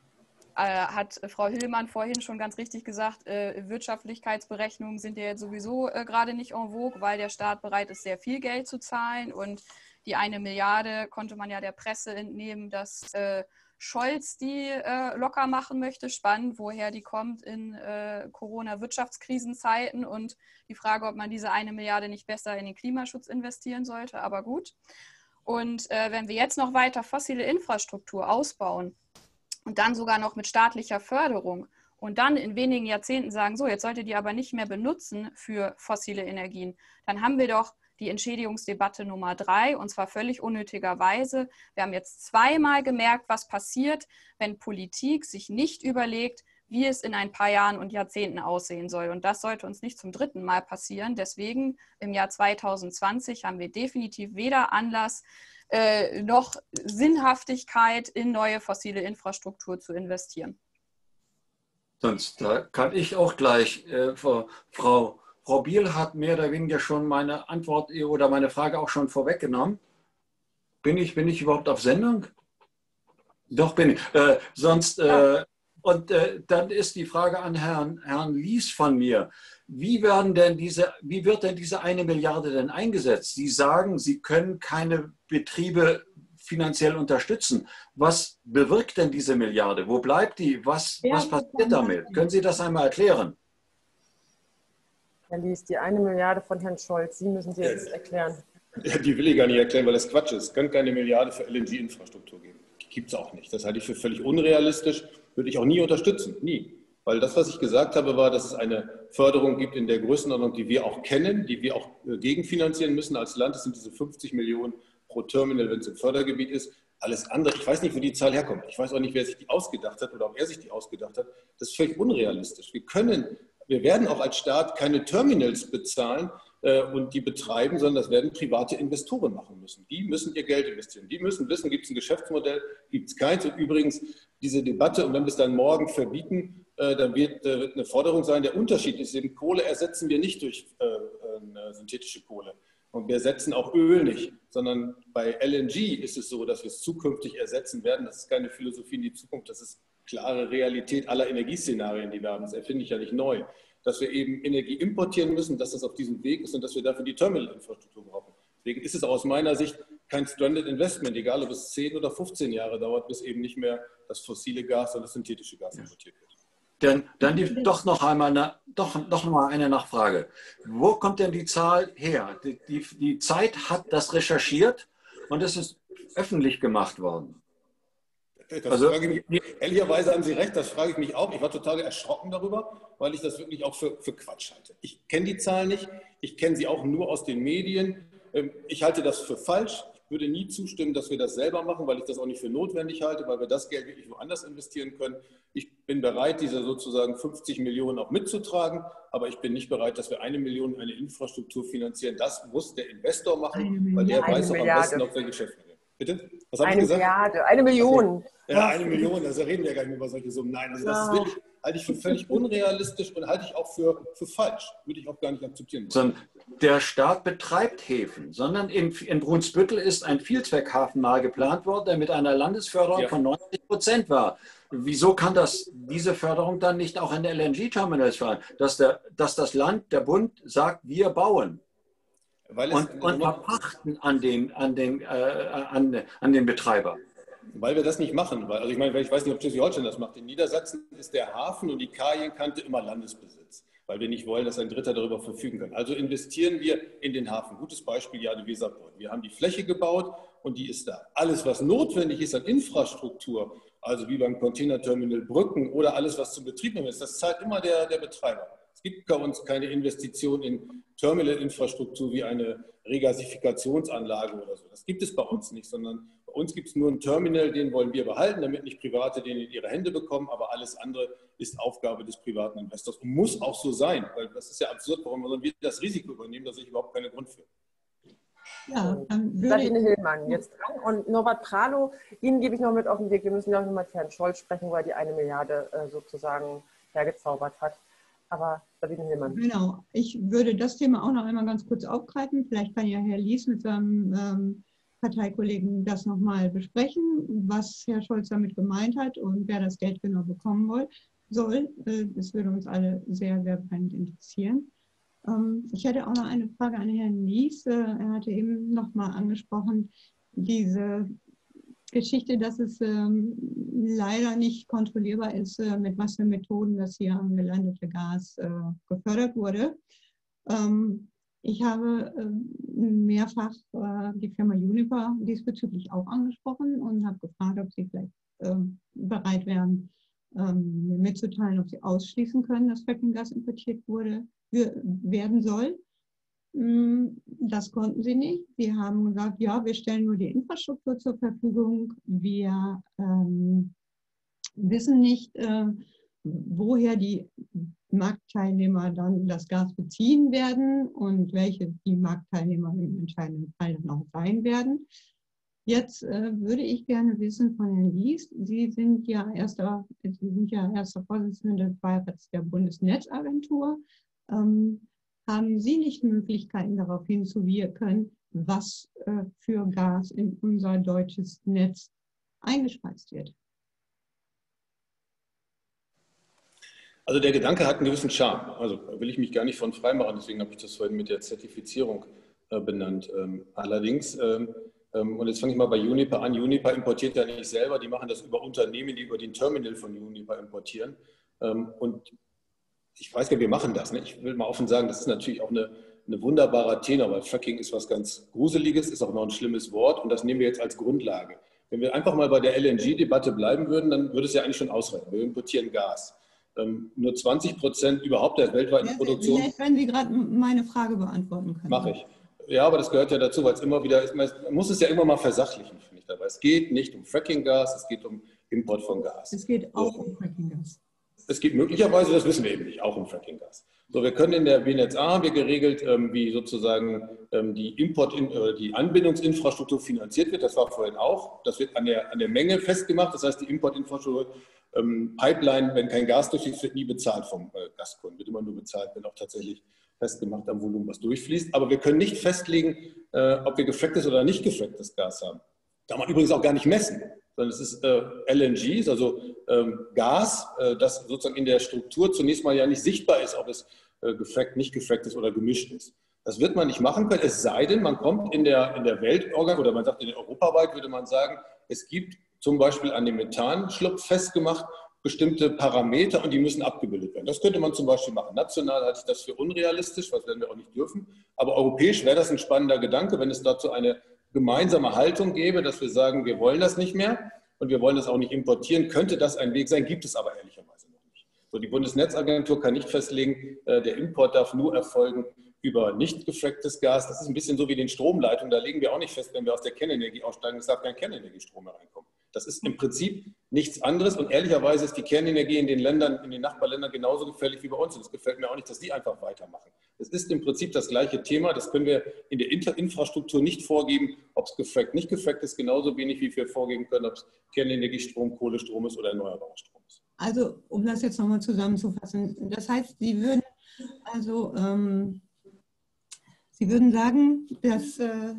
hat Frau Hillmann vorhin schon ganz richtig gesagt, äh, Wirtschaftlichkeitsberechnungen sind ja jetzt sowieso äh, gerade nicht en vogue, weil der Staat bereit ist, sehr viel Geld zu zahlen und die eine Milliarde konnte man ja der Presse entnehmen, dass äh, Scholz die äh, locker machen möchte. Spannend, woher die kommt in äh, Corona-Wirtschaftskrisenzeiten und die Frage, ob man diese eine Milliarde nicht besser in den Klimaschutz investieren sollte, aber gut. Und äh, wenn wir jetzt noch weiter fossile Infrastruktur ausbauen und dann sogar noch mit staatlicher Förderung und dann in wenigen Jahrzehnten sagen, so, jetzt solltet ihr aber nicht mehr benutzen für fossile Energien, dann haben wir doch die Entschädigungsdebatte Nummer drei, und zwar völlig unnötigerweise. Wir haben jetzt zweimal gemerkt, was passiert, wenn Politik sich nicht überlegt, wie es in ein paar Jahren und Jahrzehnten aussehen soll. Und das sollte uns nicht zum dritten Mal passieren. Deswegen im Jahr zweitausendzwanzig haben wir definitiv weder Anlass äh, noch Sinnhaftigkeit in neue fossile Infrastruktur zu investieren. Sonst da kann ich auch gleich, äh, Frau, Frau Frau Biel hat mehr oder weniger schon meine Antwort oder meine Frage auch schon vorweggenommen. Bin ich, bin ich überhaupt auf Sendung? Doch, bin ich. Äh, sonst, äh, und äh, dann ist die Frage an Herrn, Herrn Lies von mir. Wie, werden denn diese, wie wird denn diese eine Milliarde denn eingesetzt? Sie sagen, Sie können keine Betriebe finanziell unterstützen. Was bewirkt denn diese Milliarde? Wo bleibt die? Was, was passiert damit? Können Sie das einmal erklären? Herr Lies, die eine Milliarde von Herrn Scholz, Sie müssen sie jetzt erklären. Ja, die will ich gar nicht erklären, weil das Quatsch ist. Es kann keine Milliarde für L N G-Infrastruktur geben. Gibt es auch nicht. Das halte ich für völlig unrealistisch. Würde ich auch nie unterstützen. Nie. Weil das, was ich gesagt habe, war, dass es eine Förderung gibt in der Größenordnung, die wir auch kennen, die wir auch gegenfinanzieren müssen als Land. Das sind diese fünfzig Millionen pro Terminal, wenn es im Fördergebiet ist. Alles andere, ich weiß nicht, wo die Zahl herkommt. Ich weiß auch nicht, wer sich die ausgedacht hat oder ob er sich die ausgedacht hat. Das ist völlig unrealistisch. Wir können, wir werden auch als Staat keine Terminals bezahlen äh, und die betreiben, sondern das werden private Investoren machen müssen. Die müssen ihr Geld investieren. Die müssen wissen, gibt es ein Geschäftsmodell, gibt es keins. Und übrigens, diese Debatte, und wenn wir es dann morgen verbieten, dann wird, wird eine Forderung sein, der Unterschied ist eben, Kohle ersetzen wir nicht durch äh, äh, synthetische Kohle. Und wir ersetzen auch Öl nicht, sondern bei L N G ist es so, dass wir es zukünftig ersetzen werden. Das ist keine Philosophie in die Zukunft, das ist klare Realität aller Energieszenarien, die wir haben. Das erfinde ich ja nicht neu. Dass wir eben Energie importieren müssen, dass das auf diesem Weg ist und dass wir dafür die Terminalinfrastruktur brauchen. Deswegen ist es aus meiner Sicht kein Stranded Investment, egal ob es zehn oder fünfzehn Jahre dauert, bis eben nicht mehr das fossile Gas oder das synthetische Gas importiert wird. Dann, dann die, doch noch einmal eine, doch, doch mal eine Nachfrage. Wo kommt denn die Zahl her? Die, die, die Zeit hat das recherchiert und es ist öffentlich gemacht worden. Das also, frage ich mich, ehrlicherweise haben Sie recht, das frage ich mich auch. Ich war total erschrocken darüber, weil ich das wirklich auch für, für Quatsch halte. Ich kenne die Zahlen nicht, ich kenne sie auch nur aus den Medien. Ich halte das für falsch. Ich würde nie zustimmen, dass wir das selber machen, weil ich das auch nicht für notwendig halte, weil wir das Geld wirklich woanders investieren können. Ich bin bereit, diese sozusagen fünfzig Millionen auch mitzutragen, aber ich bin nicht bereit, dass wir eine Million eine Infrastruktur finanzieren. Das muss der Investor machen, weil der weiß auch am besten, ob wir Geschäft machen. Bitte? Was habe ich gesagt? Eine Milliarde, eine Million. Ja, eine Million, also reden wir gar nicht mehr über solche Summen. Nein, also das ist wirklich, halte ich für völlig unrealistisch und halte ich auch für, für falsch. Würde ich auch gar nicht akzeptieren. Sondern der Staat betreibt Häfen, sondern in, in Brunsbüttel ist ein Vielzweckhafen mal geplant worden, der mit einer Landesförderung ja. von neunzig Prozent war. Wieso kann das, diese Förderung dann nicht auch an L N G-Terminals fahren? Dass, der, dass das Land, der Bund sagt, wir bauen. Weil es und, und verpachten an den, an, den, äh, an, an den Betreiber. Weil wir das nicht machen. Weil, also ich meine, ich weiß nicht, ob Schleswig-Holstein das macht. In Niedersachsen ist der Hafen und die Kajienkante immer Landesbesitz, weil wir nicht wollen, dass ein Dritter darüber verfügen kann. Also investieren wir in den Hafen. Gutes Beispiel, ja, die Weserport. Wir haben die Fläche gebaut und die ist da. Alles, was notwendig ist an Infrastruktur, also wie beim Containerterminal Brücken oder alles, was zum Betrieb nehmen ist, das zahlt immer der, der Betreiber. Es gibt bei uns keine Investition in Terminalinfrastruktur wie eine Regasifiktionsanlage oder so. Das gibt es bei uns nicht, sondern bei uns gibt es nur ein Terminal, den wollen wir behalten, damit nicht Private den in ihre Hände bekommen, aber alles andere ist Aufgabe des privaten Investors und muss auch so sein, weil das ist ja absurd, warum sollen wir das Risiko übernehmen, da sehe ich überhaupt keinen Grund für. Ja, Sabine Hillmann jetzt dran und Norbert Pralow, Ihnen gebe ich noch mit auf den Weg, wir müssen ja auch noch mit Herrn Scholz sprechen, weil die eine Milliarde äh, sozusagen hergezaubert hat. Aber Sabine Hillmann. Genau, ich würde das Thema auch noch einmal ganz kurz aufgreifen. Vielleicht kann ja Herr Lies mit seinem ähm, Parteikollegen das nochmal besprechen, was Herr Scholz damit gemeint hat und wer das Geld genau bekommen will, soll. Äh, das würde uns alle sehr, sehr brennend interessieren. Ähm, ich hätte auch noch eine Frage an Herrn Lies. Äh, er hatte eben nochmal angesprochen, diese Geschichte, dass es ähm, leider nicht kontrollierbar ist, äh, mit was für Methoden das hier gelandete Gas äh, gefördert wurde. Ähm, ich habe äh, mehrfach äh, die Firma Uniper diesbezüglich auch angesprochen und habe gefragt, ob sie vielleicht äh, bereit wären, ähm, mir mitzuteilen, ob sie ausschließen können, dass Fracking-Gas importiert wurde, werden soll. Das konnten sie nicht. Sie haben gesagt, ja, wir stellen nur die Infrastruktur zur Verfügung. Wir ähm, wissen nicht, äh, woher die Marktteilnehmer dann das Gas beziehen werden und welche die Marktteilnehmer im entscheidenden Fall dann auch sein werden. Jetzt äh, würde ich gerne wissen von Herrn Lies, Sie sind ja erster, Sie sind ja erster Vorsitzender des Beirats der Bundesnetzagentur. Ähm, Haben Sie nicht Möglichkeiten, darauf hinzuwirken, was äh, für Gas in unser deutsches Netz eingespeist wird? Also der Gedanke hat einen gewissen Charme. Also will ich mich gar nicht von frei machen, deswegen habe ich das vorhin mit der Zertifizierung äh, benannt. Ähm, allerdings ähm, Und jetzt fange ich mal bei Uniper an. Uniper importiert ja nicht selber, die machen das über Unternehmen, die über den Terminal von Uniper importieren. Und ich weiß ja, wir machen das. Ne? Ich will mal offen sagen, das ist natürlich auch eine, eine wunderbare Tenor, weil Fracking ist was ganz Gruseliges, ist auch noch ein schlimmes Wort und das nehmen wir jetzt als Grundlage. Wenn wir einfach mal bei der L N G-Debatte bleiben würden, dann würde es ja eigentlich schon ausreichen. Wir importieren Gas. Ähm, nur zwanzig Prozent überhaupt der weltweiten Produktion. Vielleicht, wenn Sie gerade meine Frage beantworten können. Mache ich. Ja, aber das gehört ja dazu, weil es immer wieder ist, man muss es ja immer mal versachlichen, finde ich dabei. Es geht nicht um Fracking-Gas, es geht um Import von Gas. Es geht auch so. um Fracking-Gas. Es geht möglicherweise, das wissen wir eben nicht, auch um Fracking-Gas. So, wir können in der B N E T Z A haben wir geregelt, ähm, wie sozusagen ähm, die Import, äh, die Anbindungsinfrastruktur finanziert wird. Das war vorhin auch. Das wird an der, an der Menge festgemacht. Das heißt, die Importinfrastruktur, ähm, Pipeline, wenn kein Gas durchfließt, wird nie bezahlt vom äh, Gaskunden. Wird immer nur bezahlt, wenn auch tatsächlich festgemacht am Volumen was durchfließt. Aber wir können nicht festlegen, äh, ob wir gefracktes oder nicht gefracktes Gas haben. Kann man übrigens auch gar nicht messen. Sondern es ist äh, L N Gs, also ähm, Gas, äh, das sozusagen in der Struktur zunächst mal ja nicht sichtbar ist, ob es äh, gefrackt, nicht gefrackt ist oder gemischt ist. Das wird man nicht machen können, es sei denn, man kommt in der, in der Weltorganisation, oder man sagt in der europaweit, würde man sagen, es gibt zum Beispiel an dem Methanschlupf festgemacht bestimmte Parameter und die müssen abgebildet werden. Das könnte man zum Beispiel machen. National halte ich das für unrealistisch, was werden wir auch nicht dürfen. Aber europäisch wäre das ein spannender Gedanke, wenn es dazu eine gemeinsame Haltung gäbe, dass wir sagen, wir wollen das nicht mehr und wir wollen das auch nicht importieren, könnte das ein Weg sein, gibt es aber ehrlicherweise noch nicht. So, die Bundesnetzagentur kann nicht festlegen, äh, der Import darf nur erfolgen über nicht gefracktes Gas. Das ist ein bisschen so wie den Stromleitungen, da legen wir auch nicht fest, wenn wir aus der Kernenergie aussteigen, es darf kein Kernenergiestrom mehr reinkommen. Das ist im Prinzip nichts anderes und ehrlicherweise ist die Kernenergie in den Ländern, in den Nachbarländern genauso gefährlich wie bei uns und es gefällt mir auch nicht, dass die einfach weitermachen. Es ist im Prinzip das gleiche Thema, das können wir in der Inter Infrastruktur nicht vorgeben, ob es gefrackt, nicht gefrackt ist, genauso wenig wie wir vorgeben können, ob es Kernenergiestrom, Kohlestrom ist oder erneuerbarer Strom ist. Also, um das jetzt nochmal zusammenzufassen, das heißt, Sie würden also ähm, Sie würden sagen, dass äh,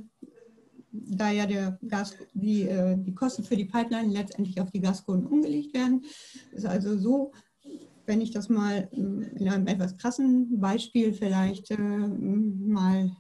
da ja der Gas, die, äh, die Kosten für die Pipeline letztendlich auf die Gaskunden umgelegt werden, ist also so, wenn ich das mal in einem etwas krassen Beispiel vielleicht äh, mal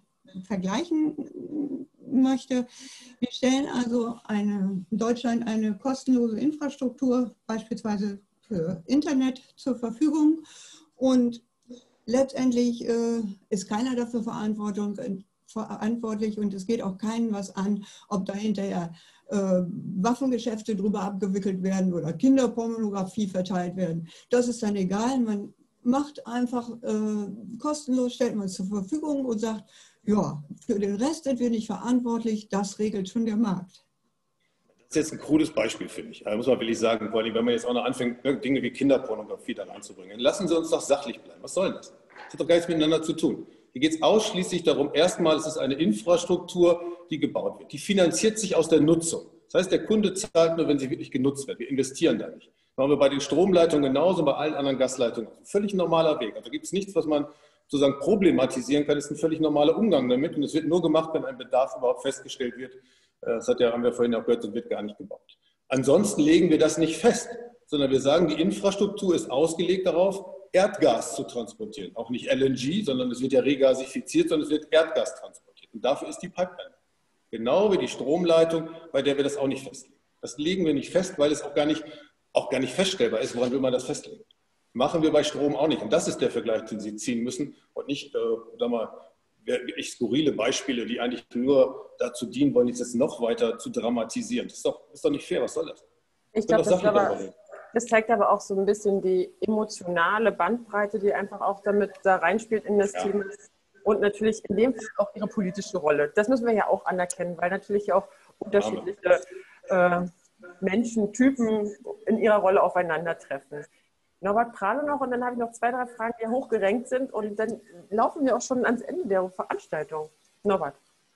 vergleichen möchte. Wir stellen also eine, in Deutschland eine kostenlose Infrastruktur, beispielsweise für Internet, zur Verfügung und letztendlich äh, ist keiner dafür Verantwortung, verantwortlich und es geht auch keinem was an, ob da hinterher äh, Waffengeschäfte drüber abgewickelt werden oder Kinderpornografie verteilt werden. Das ist dann egal. Man macht einfach äh, kostenlos, stellt man es zur Verfügung und sagt, ja, für den Rest sind wir nicht verantwortlich, das regelt schon der Markt. Das ist jetzt ein krudes Beispiel, finde ich. Da muss man wirklich sagen, vor allem, wenn man jetzt auch noch anfängt, Dinge wie Kinderpornografie da reinzubringen. Lassen Sie uns doch sachlich bleiben. Was soll das? Das hat doch gar nichts miteinander zu tun. Hier geht es ausschließlich darum, erstmal ist es eine Infrastruktur, die gebaut wird. Die finanziert sich aus der Nutzung. Das heißt, der Kunde zahlt nur, wenn sie wirklich genutzt wird. Wir investieren da nicht. Das machen wir bei den Stromleitungen genauso, bei allen anderen Gasleitungen. Also völlig normaler Weg. Also da gibt es nichts, was man sozusagen problematisieren kann. Das ist ein völlig normaler Umgang damit. Und es wird nur gemacht, wenn ein Bedarf überhaupt festgestellt wird. Das hat ja, haben wir vorhin auch gehört, das wird gar nicht gebaut. Ansonsten legen wir das nicht fest, sondern wir sagen, die Infrastruktur ist ausgelegt darauf, Erdgas zu transportieren. Auch nicht L N G, sondern es wird ja regasifiziert, sondern es wird Erdgas transportiert. Und dafür ist die Pipeline. Genau wie die Stromleitung, bei der wir das auch nicht festlegen. Das legen wir nicht fest, weil es auch gar nicht, auch gar nicht feststellbar ist. Woran will man das festlegen? Machen wir bei Strom auch nicht. Und das ist der Vergleich, den Sie ziehen müssen. Und nicht, äh, sag mal, wirklich skurrile Beispiele, die eigentlich nur dazu dienen wollen, jetzt noch weiter zu dramatisieren. Das ist doch, ist doch nicht fair. Was soll das? Ich glaube, das, das zeigt aber auch so ein bisschen die emotionale Bandbreite, die einfach auch damit da reinspielt in das ja. Thema. Und natürlich in dem Fall auch ihre politische Rolle. Das müssen wir ja auch anerkennen, weil natürlich auch unterschiedliche äh, Menschentypen in ihrer Rolle aufeinandertreffen. Norbert Prahle noch und dann habe ich noch zwei, drei Fragen, die hochgerenkt sind und dann laufen wir auch schon ans Ende der Veranstaltung. Norbert.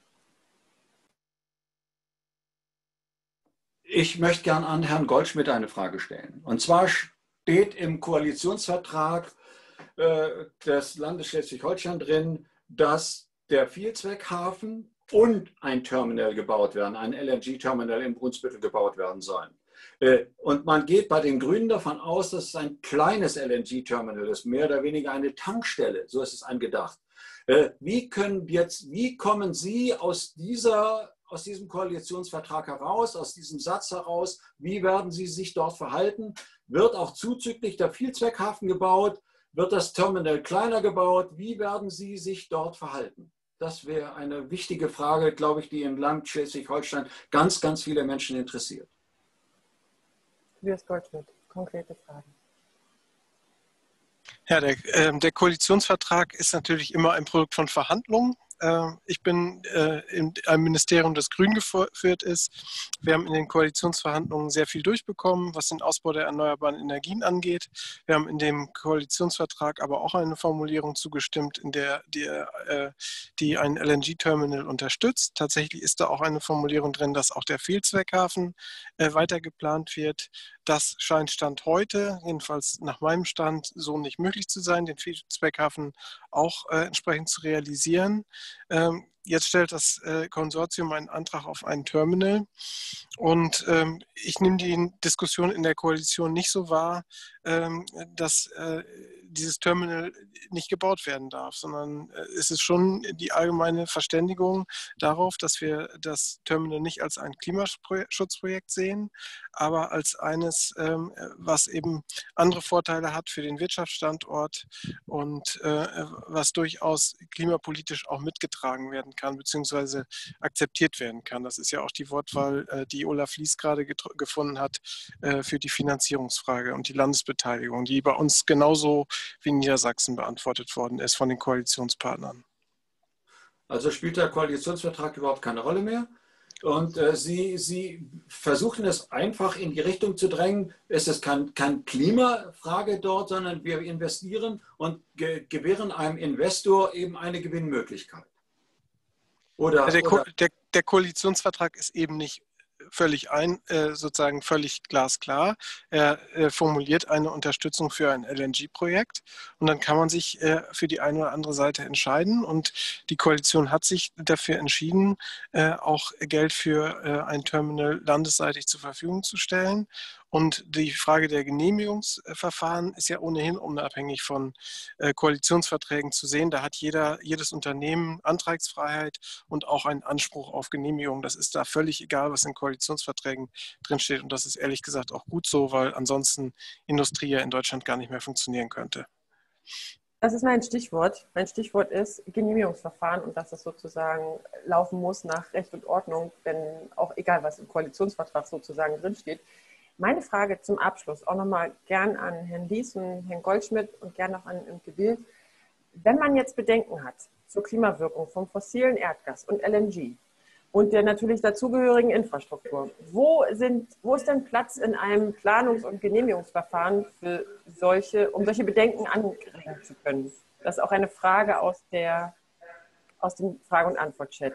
Ich möchte gern an Herrn Goldschmidt eine Frage stellen. Und zwar steht im Koalitionsvertrag äh, des Landes Schleswig-Holstein drin, dass der Vielzweckhafen und ein Terminal gebaut werden, ein L N G-Terminal in Brunsbüttel gebaut werden sollen. Und man geht bei den Grünen davon aus, dass es ein kleines L N G-Terminal ist, mehr oder weniger eine Tankstelle, so ist es angedacht. Wie können jetzt, wie kommen Sie aus dieser, aus diesem Koalitionsvertrag heraus, aus diesem Satz heraus, wie werden Sie sich dort verhalten? Wird auch zuzüglich der Vielzweckhafen gebaut? Wird das Terminal kleiner gebaut? Wie werden Sie sich dort verhalten? Das wäre eine wichtige Frage, glaube ich, die im Land Schleswig-Holstein ganz, ganz viele Menschen interessiert. Tobias Goldschmidt, konkrete Fragen. Ja, der, äh, der Koalitionsvertrag ist natürlich immer ein Produkt von Verhandlungen. Äh, ich bin äh, in einem Ministerium, das grün geführt ist. Wir haben in den Koalitionsverhandlungen sehr viel durchbekommen, was den Ausbau der erneuerbaren Energien angeht. Wir haben in dem Koalitionsvertrag aber auch eine Formulierung zugestimmt, in der die, äh, die ein L N G-Terminal unterstützt. Tatsächlich ist da auch eine Formulierung drin, dass auch der Vielzweckhafen äh, weiter geplant wird. Das scheint Stand heute, jedenfalls nach meinem Stand, so nicht möglich zu sein, den Vielzweckhafen auch äh, entsprechend zu realisieren. Ähm, jetzt stellt das äh, Konsortium einen Antrag auf ein Terminal und ähm, ich nehme die Diskussion in der Koalition nicht so wahr, ähm, dass äh, dieses Terminal nicht gebaut werden darf, sondern äh, es ist schon die allgemeine Verständigung darauf, dass wir das Terminal nicht als ein Klimaschutzprojekt sehen, aber als eines, ähm, was eben andere Vorteile hat für den Wirtschaftsstandort und äh, was durchaus klimapolitisch auch mitgetragen werden kann, beziehungsweise akzeptiert werden kann. Das ist ja auch die Wortwahl, äh, die Olaf Flies gerade gefunden hat äh, für die Finanzierungsfrage und die Landesbeteiligung, die bei uns genauso wie in Niedersachsen beantwortet worden ist von den Koalitionspartnern. Also spielt der Koalitionsvertrag überhaupt keine Rolle mehr? Und äh, Sie, Sie versuchen es einfach in die Richtung zu drängen, es ist kein, kein Klimafrage dort, sondern wir investieren und ge gewähren einem Investor eben eine Gewinnmöglichkeit. Oder, der, Ko oder der, der Koalitionsvertrag ist eben nicht völlig ein, äh, sozusagen völlig glasklar. Er äh, formuliert eine Unterstützung für ein L N G-Projekt und dann kann man sich äh, für die eine oder andere Seite entscheiden und die Koalition hat sich dafür entschieden, äh, auch Geld für äh, ein Terminal landesseitig zur Verfügung zu stellen. Und die Frage der Genehmigungsverfahren ist ja ohnehin unabhängig von äh, Koalitionsverträgen zu sehen. Da hat jeder, jedes Unternehmen Antragsfreiheit und auch einen Anspruch auf Genehmigung. Das ist da völlig egal, was in Koalitionsverträgen drinsteht. Und das ist ehrlich gesagt auch gut so, weil ansonsten Industrie ja in Deutschland gar nicht mehr funktionieren könnte. Das ist mein Stichwort. Mein Stichwort ist Genehmigungsverfahren und dass es sozusagen laufen muss nach Recht und Ordnung, wenn auch egal, was im Koalitionsvertrag sozusagen drinsteht. Meine Frage zum Abschluss auch nochmal gern an Herrn Lies und Herrn Goldschmidt und gern auch an Imke Wild. Wenn man jetzt Bedenken hat zur Klimawirkung vom fossilen Erdgas und L N G und der natürlich dazugehörigen Infrastruktur, wo, sind, wo ist denn Platz in einem Planungs- und Genehmigungsverfahren für solche, um solche Bedenken anregen zu können? Das ist auch eine Frage aus, der, aus dem Frage- und Antwort-Chat.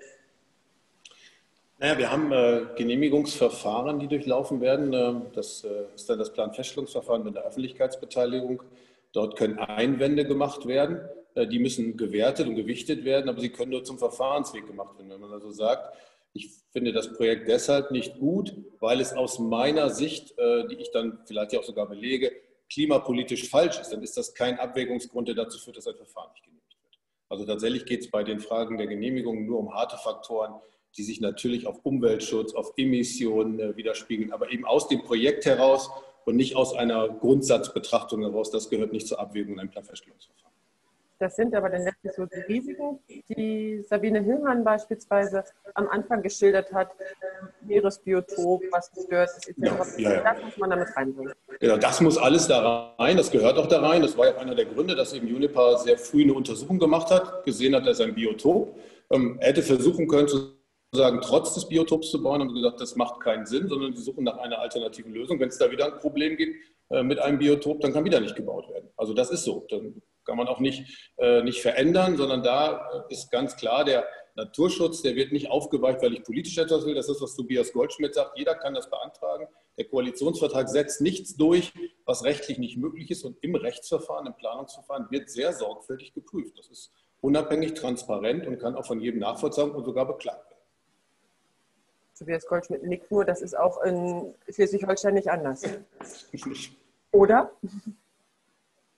Naja, wir haben äh, Genehmigungsverfahren, die durchlaufen werden. Äh, das äh, ist dann das Planfeststellungsverfahren mit der Öffentlichkeitsbeteiligung. Dort können Einwände gemacht werden. Äh, die müssen gewertet und gewichtet werden, aber sie können nur zum Verfahrensweg gemacht werden. Wenn man also sagt, ich finde das Projekt deshalb nicht gut, weil es aus meiner Sicht, äh, die ich dann vielleicht ja auch sogar belege, klimapolitisch falsch ist, dann ist das kein Abwägungsgrund, der dazu führt, dass ein Verfahren nicht genehmigt wird. Also tatsächlich geht es bei den Fragen der Genehmigung nur um harte Faktoren, die sich natürlich auf Umweltschutz, auf Emissionen äh, widerspiegeln, aber eben aus dem Projekt heraus und nicht aus einer Grundsatzbetrachtung heraus. Das gehört nicht zur Abwägung in einem Planfeststellungsverfahren. Das sind aber dann letztlich so die Risiken, die Sabine Hillmann beispielsweise am Anfang geschildert hat, Meeresbiotop, was gestört ist, et cetera. Ja, ja, ja. Das muss man damit reinbringen. Genau, das muss alles da rein, das gehört auch da rein. Das war ja auch einer der Gründe, dass eben Uniper sehr früh eine Untersuchung gemacht hat, gesehen hat, dass ein Biotop. Ähm, er hätte versuchen können, zu sagen, trotz des Biotops zu bauen, haben sie gesagt, das macht keinen Sinn, sondern sie suchen nach einer alternativen Lösung. Wenn es da wieder ein Problem gibt äh, mit einem Biotop, dann kann wieder nicht gebaut werden. Also das ist so. Dann kann man auch nicht, äh, nicht verändern, sondern da ist ganz klar, der Naturschutz, der wird nicht aufgeweicht, weil ich politisch etwas will. Das ist, was Tobias Goldschmidt sagt. Jeder kann das beantragen. Der Koalitionsvertrag setzt nichts durch, was rechtlich nicht möglich ist. Und im Rechtsverfahren, im Planungsverfahren wird sehr sorgfältig geprüft. Das ist unabhängig, transparent und kann auch von jedem nachvollzogen und sogar beklagt werden. Tobias Goldschmidt nickt nur, das ist auch in Schleswig-Holstein nicht anders. Oder?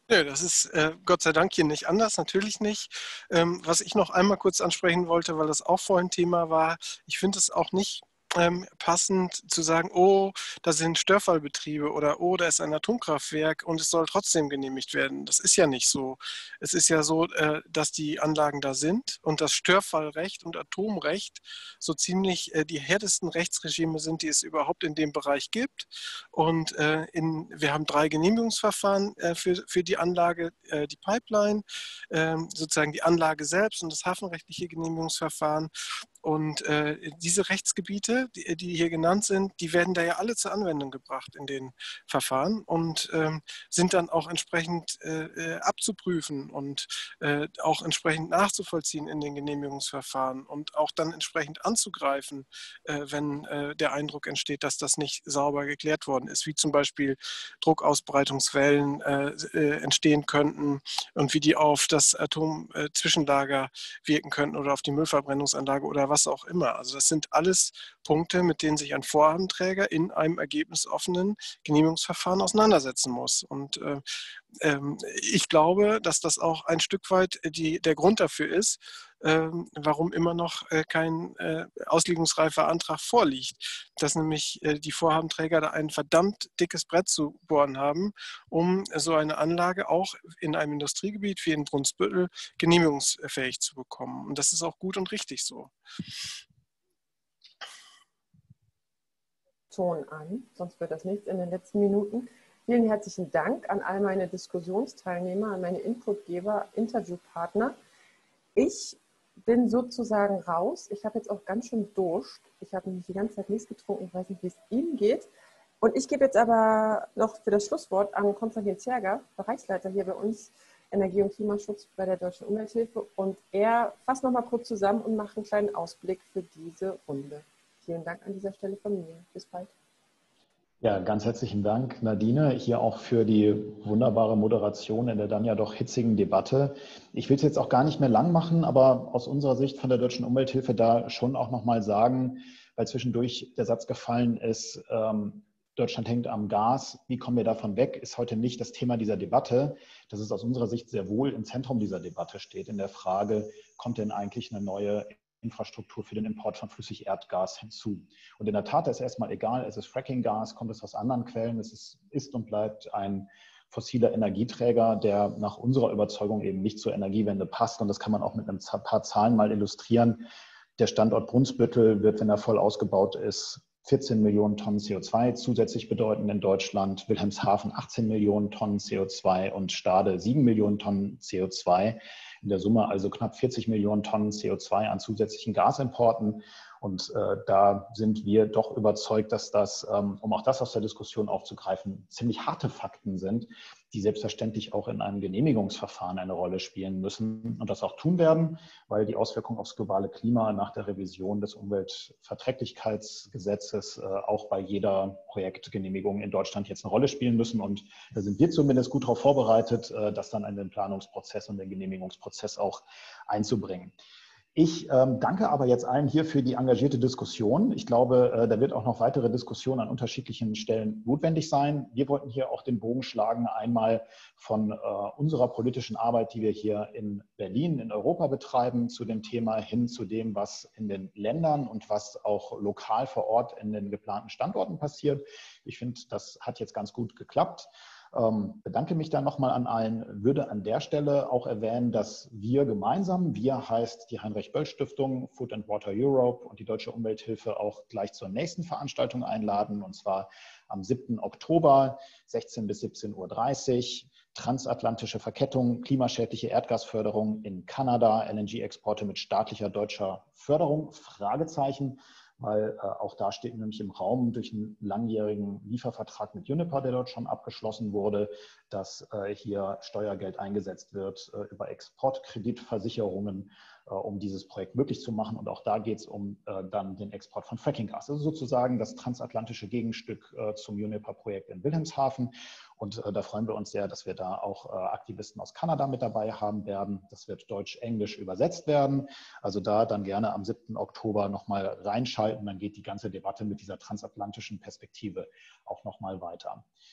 Ja, das ist äh, Gott sei Dank hier nicht anders, natürlich nicht. Ähm, was ich noch einmal kurz ansprechen wollte, weil das auch vorhin Thema war, ich finde es auch nicht ähm, passend zu sagen, oh, da sind Störfallbetriebe oder oh, da ist ein Atomkraftwerk und es soll trotzdem genehmigt werden. Das ist ja nicht so. Es ist ja so, äh, dass die Anlagen da sind und das Störfallrecht und Atomrecht so ziemlich äh, die härtesten Rechtsregime sind, die es überhaupt in dem Bereich gibt. Und äh, in, wir haben drei Genehmigungsverfahren äh, für, für die Anlage, äh, die Pipeline, äh, sozusagen die Anlage selbst und das hafenrechtliche Genehmigungsverfahren. Und äh, diese Rechtsgebiete, die, die hier genannt sind, die werden da ja alle zur Anwendung gebracht in den Verfahren und ähm, sind dann auch entsprechend äh, abzuprüfen und äh, auch entsprechend nachzuvollziehen in den Genehmigungsverfahren und auch dann entsprechend anzugreifen, äh, wenn äh, der Eindruck entsteht, dass das nicht sauber geklärt worden ist, wie zum Beispiel Druckausbreitungswellen äh, äh, entstehen könnten und wie die auf das Atomzwischenlager wirken könnten oder auf die Müllverbrennungsanlage oder was auch immer. Also das sind alles Punkte, mit denen sich ein Vorhabenträger in einem ergebnisoffenen Genehmigungsverfahren auseinandersetzen muss. Und äh, ähm, ich glaube, dass das auch ein Stück weit die, der Grund dafür ist, ähm, warum immer noch äh, kein äh, auslegungsreifer Antrag vorliegt. Dass nämlich äh, die Vorhabenträger da ein verdammt dickes Brett zu bohren haben, um so eine Anlage auch in einem Industriegebiet wie in Brunsbüttel genehmigungsfähig zu bekommen. Und das ist auch gut und richtig so. Ton an, sonst wird das nichts in den letzten Minuten. Vielen herzlichen Dank an all meine Diskussionsteilnehmer, an meine Inputgeber, Interviewpartner. Ich bin sozusagen raus. Ich habe jetzt auch ganz schön Durst. Ich habe nämlich die ganze Zeit nichts getrunken. Ich weiß nicht, wie es Ihnen geht. Und ich gebe jetzt aber noch für das Schlusswort an Konstantin Zerger, Bereichsleiter hier bei uns, Energie- und Klimaschutz bei der Deutschen Umwelthilfe. Und er fasst noch mal kurz zusammen und macht einen kleinen Ausblick für diese Runde. Vielen Dank an dieser Stelle von mir. Bis bald. Ja, ganz herzlichen Dank, Nadine, hier auch für die wunderbare Moderation in der dann ja doch hitzigen Debatte. Ich will es jetzt auch gar nicht mehr lang machen, aber aus unserer Sicht von der Deutschen Umwelthilfe da schon auch nochmal sagen, weil zwischendurch der Satz gefallen ist, ähm, Deutschland hängt am Gas, wie kommen wir davon weg, ist heute nicht das Thema dieser Debatte. Das ist aus unserer Sicht sehr wohl im Zentrum dieser Debatte steht, in der Frage, kommt denn eigentlich eine neue Infrastruktur für den Import von Flüssigerdgas hinzu. Und in der Tat ist erstmal egal, es ist Fracking-Gas, kommt es aus anderen Quellen, es ist, ist und bleibt ein fossiler Energieträger, der nach unserer Überzeugung eben nicht zur Energiewende passt. Und das kann man auch mit ein paar Zahlen mal illustrieren. Der Standort Brunsbüttel wird, wenn er voll ausgebaut ist, vierzehn Millionen Tonnen C O zwei zusätzlich bedeuten in Deutschland, Wilhelmshaven achtzehn Millionen Tonnen C O zwei und Stade sieben Millionen Tonnen C O zwei. In der Summe also knapp vierzig Millionen Tonnen C O zwei an zusätzlichen Gasimporten. Und äh, da sind wir doch überzeugt, dass das, ähm, um auch das aus der Diskussion aufzugreifen, ziemlich harte Fakten sind, die selbstverständlich auch in einem Genehmigungsverfahren eine Rolle spielen müssen und das auch tun werden, weil die Auswirkungen aufs globale Klima nach der Revision des Umweltverträglichkeitsgesetzes äh, auch bei jeder Projektgenehmigung in Deutschland jetzt eine Rolle spielen müssen. Und da sind wir zumindest gut darauf vorbereitet, äh, das dann in den Planungsprozess und den Genehmigungsprozess auch einzubringen. Ich ähm, danke aber jetzt allen hier für die engagierte Diskussion. Ich glaube, äh, da wird auch noch weitere Diskussionen an unterschiedlichen Stellen notwendig sein. Wir wollten hier auch den Bogen schlagen, einmal von äh, unserer politischen Arbeit, die wir hier in Berlin, in Europa betreiben, zu dem Thema hin zu dem, was in den Ländern und was auch lokal vor Ort in den geplanten Standorten passiert. Ich finde, das hat jetzt ganz gut geklappt. Ähm, bedanke mich dann nochmal an allen, würde an der Stelle auch erwähnen, dass wir gemeinsam, wir heißt die Heinrich-Böll-Stiftung, Food and Water Europe und die Deutsche Umwelthilfe auch gleich zur nächsten Veranstaltung einladen, und zwar am siebten Oktober, sechzehn bis siebzehn Uhr dreißig, transatlantische Verkettung, klimaschädliche Erdgasförderung in Kanada, L N G-Exporte mit staatlicher deutscher Förderung, Fragezeichen. Weil äh, auch da steht nämlich im Raum durch einen langjährigen Liefervertrag mit Uniper, der dort schon abgeschlossen wurde, dass äh, hier Steuergeld eingesetzt wird äh, über Exportkreditversicherungen, äh, um dieses Projekt möglich zu machen. Und auch da geht es um äh, dann den Export von Frackinggas. Also sozusagen das transatlantische Gegenstück äh, zum Uniper-Projekt in Wilhelmshaven. Und äh, da freuen wir uns sehr, dass wir da auch äh, Aktivisten aus Kanada mit dabei haben werden. Das wird deutsch-englisch übersetzt werden. Also da dann gerne am siebten Oktober nochmal reinschalten. Dann geht die ganze Debatte mit dieser transatlantischen Perspektive auch nochmal weiter.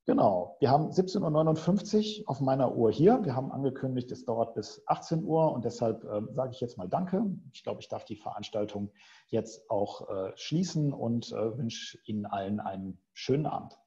Genau, wir haben siebzehn Uhr neunundfünfzig auf meiner Uhr hier. Wir haben angekündigt, es dauert bis achtzehn Uhr und deshalb äh, sage ich jetzt mal Danke. Ich glaube, ich darf die Veranstaltung jetzt auch äh, schließen und äh, wünsche Ihnen allen einen schönen Abend.